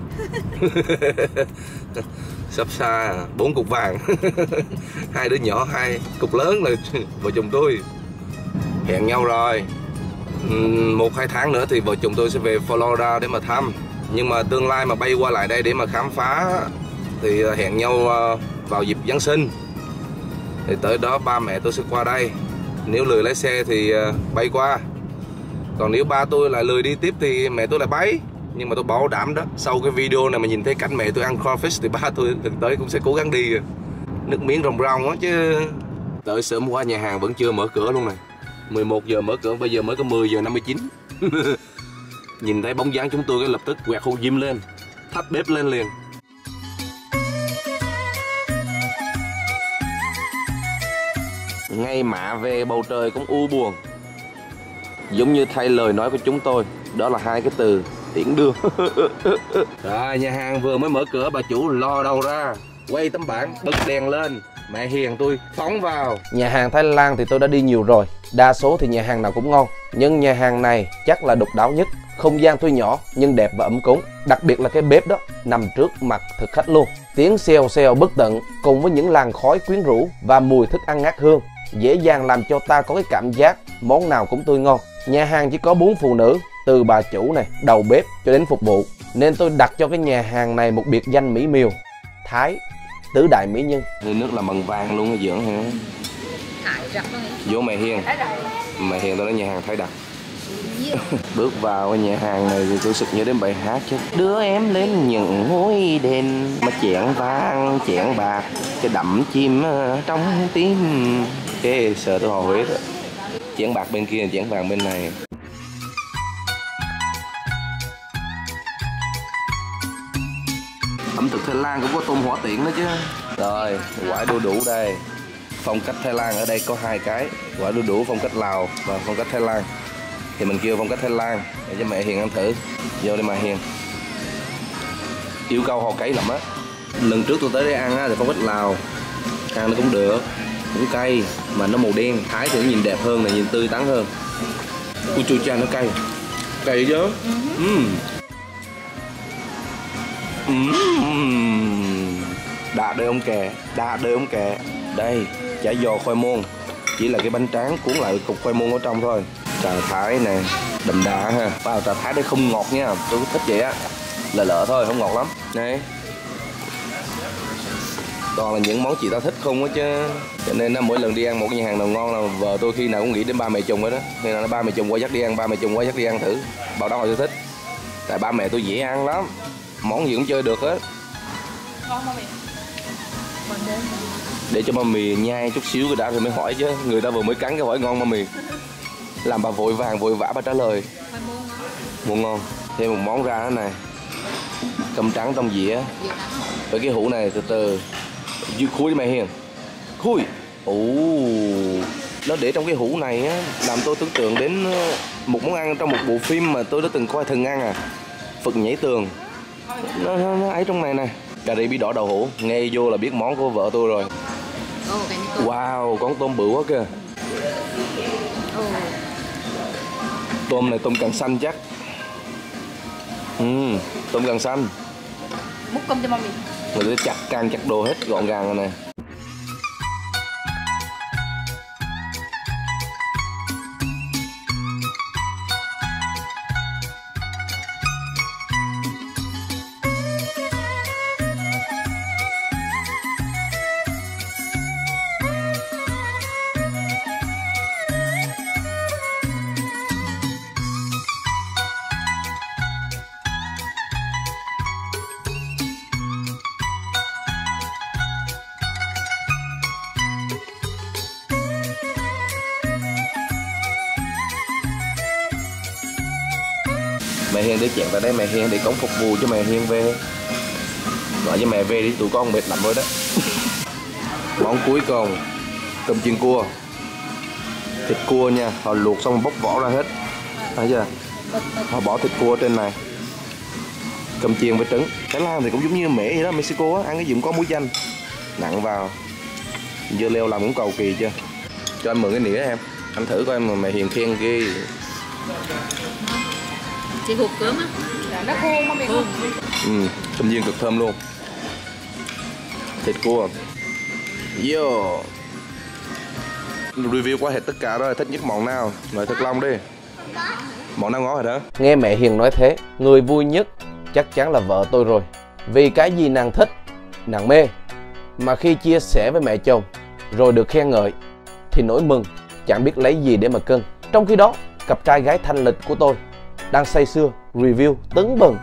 Sắp xa bốn cục vàng. Hai đứa nhỏ, hai cục lớn là vợ chồng tôi. Hẹn nhau rồi. Một hai tháng nữa thì vợ chồng tôi sẽ về Florida để mà thăm. Nhưng mà tương lai mà bay qua lại đây để mà khám phá thì hẹn nhau vào dịp Giáng sinh. Thì tới đó ba mẹ tôi sẽ qua đây. Nếu lười lái xe thì bay qua. Còn nếu ba tôi lại lười đi tiếp thì mẹ tôi lại bay. Nhưng mà tôi bảo đảm đó, sau cái video này mà nhìn thấy cảnh mẹ tôi ăn crawfish thì ba tôi từng tới cũng sẽ cố gắng đi. Nước miếng ròng ròng á chứ. Tới sớm quá nhà hàng vẫn chưa mở cửa luôn này. Mười một giờ mở cửa, bây giờ mới có mười giờ năm mươi chín. Nhìn thấy bóng dáng chúng tôi cái lập tức quẹt hôn diêm lên, thắp bếp lên liền. Ngay mạ về bầu trời cũng u buồn. Giống như thay lời nói của chúng tôi, đó là hai cái từ tiễn đưa. Rồi nhà hàng vừa mới mở cửa, bà chủ lo đâu ra, quay tấm bảng, bật đèn lên. Mẹ Hiền tôi phóng vào. Nhà hàng Thái Lan thì tôi đã đi nhiều rồi. Đa số thì nhà hàng nào cũng ngon. Nhưng nhà hàng này chắc là độc đáo nhất. Không gian tuy nhỏ nhưng đẹp và ấm cúng. Đặc biệt là cái bếp đó nằm trước mặt thực khách luôn. Tiếng xèo xèo bất tận cùng với những làn khói quyến rũ và mùi thức ăn ngát hương dễ dàng làm cho ta có cái cảm giác món nào cũng tươi ngon. Nhà hàng chỉ có bốn phụ nữ, từ bà chủ này, đầu bếp cho đến phục vụ. Nên tôi đặt cho cái nhà hàng này một biệt danh mỹ miều: Thái tứ đại mỹ nhân. Nước là bằng vàng luôn ở dưỡng hả? Vô mẹ Hiền. Mẹ Hiền tôi nói nhà hàng Thái đặc. Bước vào nhà hàng này thì tôi sực nhớ đến bài hát chứ. Đưa em lên những ngôi đền mà chẹn vàng chẹn bạc cho đậm chim trong tim. Cái sợ tôi hò Huế đó. Chẹn bạc bên kia, chẹn vàng bên này. Ẩm thực Thái Lan cũng có tôm hỏa tiện đó chứ. Rồi, quả đu đủ đây. Phong cách Thái Lan ở đây có hai cái, quả đu đủ phong cách Lào và phong cách Thái Lan. Thì mình kêu phong cách Thái Lan để cho mẹ Hiền ăn thử. Vô đi mà Hiền. Yêu cầu hò cay lắm á. Lần trước tôi tới đây ăn á thì phong cách Lào. Ăn nó cũng được, cũng cay mà nó màu đen. Thái thì nó nhìn đẹp hơn, này nhìn tươi tắn hơn. Ui chua cha nó cay. Cay chứ. Uhm. Uhm. Đã đời ông kè, đã đời ông kè. Đây, chả giò khoai môn. Chỉ là cái bánh tráng cuốn lại cục khoai môn ở trong thôi. Trà Thái nè, đậm đà ha. Wow, trà Thái đây không ngọt nha, tôi thích vậy á. Lợ lợ thôi, không ngọt lắm. Này. Toàn là những món chị ta thích không á chứ. Cho nên mỗi lần đi ăn một cái nhà hàng nào ngon là vợ tôi khi nào cũng nghĩ đến ba mẹ chồng rồi đó. Nên là ba mẹ chồng qua dắt đi ăn, ba mẹ chồng qua dắt đi ăn thử. Bảo đó họ tôi thích. Tại ba mẹ tôi dễ ăn lắm. Món gì cũng chơi được hết. Để cho mì nhai chút xíu cái đã rồi mới hỏi chứ. Người ta vừa mới cắn cái hỏi ngon mì. Làm bà vội vàng vội vã bà trả lời. Mua ngon. Thêm một món ra thế này. Cơm trắng trong dĩa. Với cái hũ này từ từ. Dư khui đi mẹ Hiền. Khui. Ồ, nó để trong cái hũ này á, làm tôi tưởng tượng đến một món ăn trong một bộ phim mà tôi đã từng coi Thần Ăn à. Phật nhảy tường. Nó, nó, nó ấy trong này nè. Cà ri bí đỏ đậu hũ. Nghe vô là biết món của vợ tôi rồi. Wow, con tôm bự quá kìa. Tôm này tôm càng xanh chắc. Ừ, tôm càng xanh. Múc cơm cho mami. Người ta chặt càng chặt đồ hết gọn gàng rồi nè. Mẹ Hiền để chẹn tại đây, mẹ Hiền để cống phục vụ cho mẹ Hiền về. Gọi cho mẹ về đi, tụi con mệt lắm rồi đó. Món cuối cùng, cơm chiên cua. Thịt cua nha, họ luộc xong bóc vỏ ra hết. Thấy chưa? Họ bỏ thịt cua trên này. Cơm chiên với trứng. Thái Lan thì cũng giống như Mễ vậy đó, Mexico á, ăn cái gì cũng có muối chanh. Nặng vào. Dưa leo làm cũng cầu kỳ chưa? Cho anh mượn cái nĩa em. Anh thử coi em mà mẹ Hiền khen ghê. Chị hụt cơm á. Nó khô không bị khô. Ừ, cơm chiên cực thơm luôn. Thịt cua. Yo. Review qua hết tất cả rồi, thích nhất món nào? Mời Thật Long đi. Món nào ngon rồi đó? Nghe mẹ Hiền nói thế, người vui nhất chắc chắn là vợ tôi rồi. Vì cái gì nàng thích, nàng mê. Mà khi chia sẻ với mẹ chồng, rồi được khen ngợi, thì nỗi mừng chẳng biết lấy gì để mà cân. Trong khi đó, cặp trai gái thanh lịch của tôi đang say sưa review tấn bừng.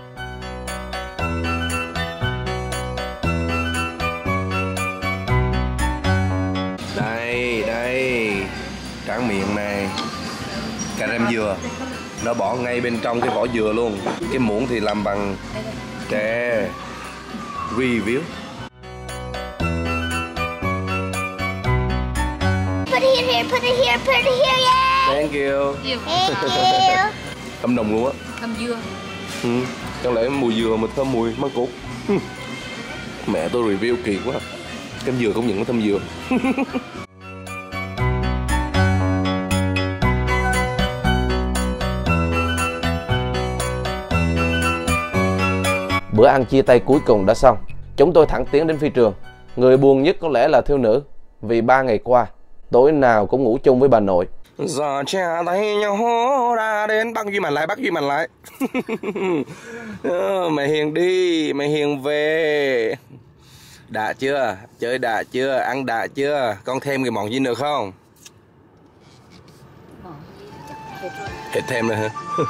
Đây, đây. Tráng miệng này. Cà rem dừa. Nó bỏ ngay bên trong cái vỏ dừa luôn. Cái muỗng thì làm bằng tre. Review. Put it here, put it here, put it here, yeah. Thank you. Thank you. Thơm nồng luôn á. Thơm dưa. Ừ. Chẳng lẽ mùi dừa mà thơm mùi măng cụt. Mẹ tôi review kỳ quá. Cơm dừa cũng những cái thơm dừa. Bữa ăn chia tay cuối cùng đã xong, chúng tôi thẳng tiến đến phi trường. Người buồn nhất có lẽ là thiếu nữ, vì ba ngày qua tối nào cũng ngủ chung với bà nội. Giờ cha tay nhau ra đến bắt Duy Mạnh lại, bắt Duy Mạnh lại. Mẹ Hiền đi, mẹ Hiền về. Đã chưa? Chơi đã chưa? Ăn đã chưa? Con thêm cái món gì nữa không? Hết thêm nữa hả?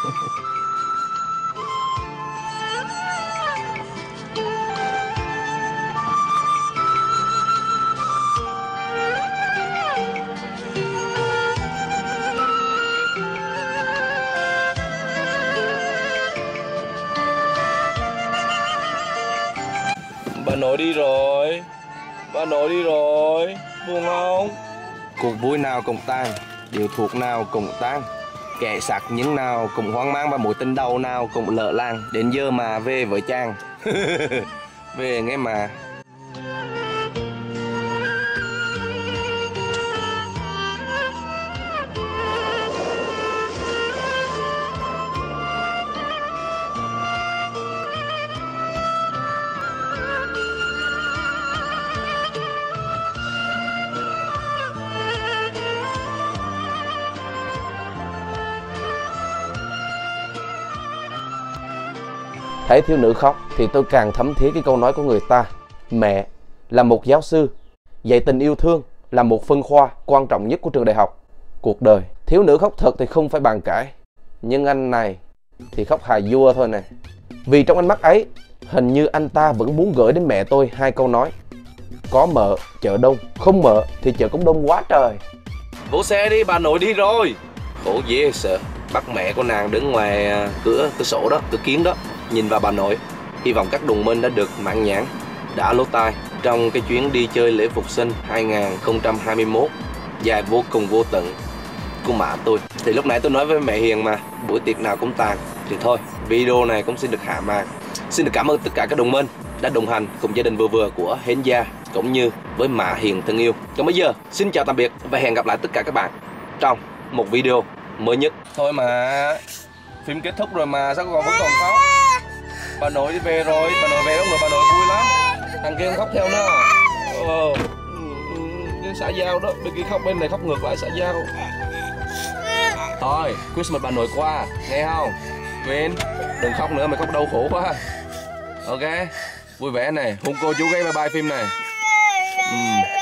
Bà nội đi rồi. Bà nội đi rồi. Buồn không? Cuộc vui nào cùng tan, điều thuộc nào cùng tan. Kẻ sặc những nào cùng hoang mang, và mối tình đầu nào cùng lỡ làng. Đến giờ mà về với Trang. Về nghe mà. Thấy thiếu nữ khóc thì tôi càng thấm thía cái câu nói của người ta. Mẹ là một giáo sư, dạy tình yêu thương là một phân khoa quan trọng nhất của trường đại học. Cuộc đời, thiếu nữ khóc thật thì không phải bàn cãi. Nhưng anh này thì khóc hài vua thôi nè. Vì trong ánh mắt ấy, hình như anh ta vẫn muốn gửi đến mẹ tôi hai câu nói. Có mợ, chợ đông, không mợ thì chợ cũng đông quá trời. Vô xe đi, bà nội đi rồi. Khổ dễ sợ. Bắt mẹ của nàng đứng ngoài cửa cửa sổ đó, cửa kiến đó, nhìn vào bà nội. Hy vọng các đồng minh đã được mãn nhãn, đã lỗ tai trong cái chuyến đi chơi lễ phục sinh hai không hai mốt dài vô cùng vô tận của mẹ tôi. Thì lúc nãy tôi nói với mẹ Hiền mà, buổi tiệc nào cũng tàn. Thì thôi, video này cũng xin được hạ màn. Xin được cảm ơn tất cả các đồng minh đã đồng hành cùng gia đình vừa vừa của Hến Gia, cũng như với mẹ Hiền thân yêu. Còn bây giờ, xin chào tạm biệt và hẹn gặp lại tất cả các bạn trong một video mới nhất. Thôi mà, phim kết thúc rồi mà, sao còn vẫn còn khóc? Bà nội đi về rồi, bà nội về lúc rồi bà nội vui lắm. Thằng kia không khóc theo nữa. Ờ, cái xã giao đó, bên kia khóc, bên này khóc ngược lại xã giao. Thôi, Christmas bà nội qua, nghe không? Quên, đừng khóc nữa, mày khóc đau khổ quá. Ok, vui vẻ này, hôn cô chú gái bye bye phim này. Ừ.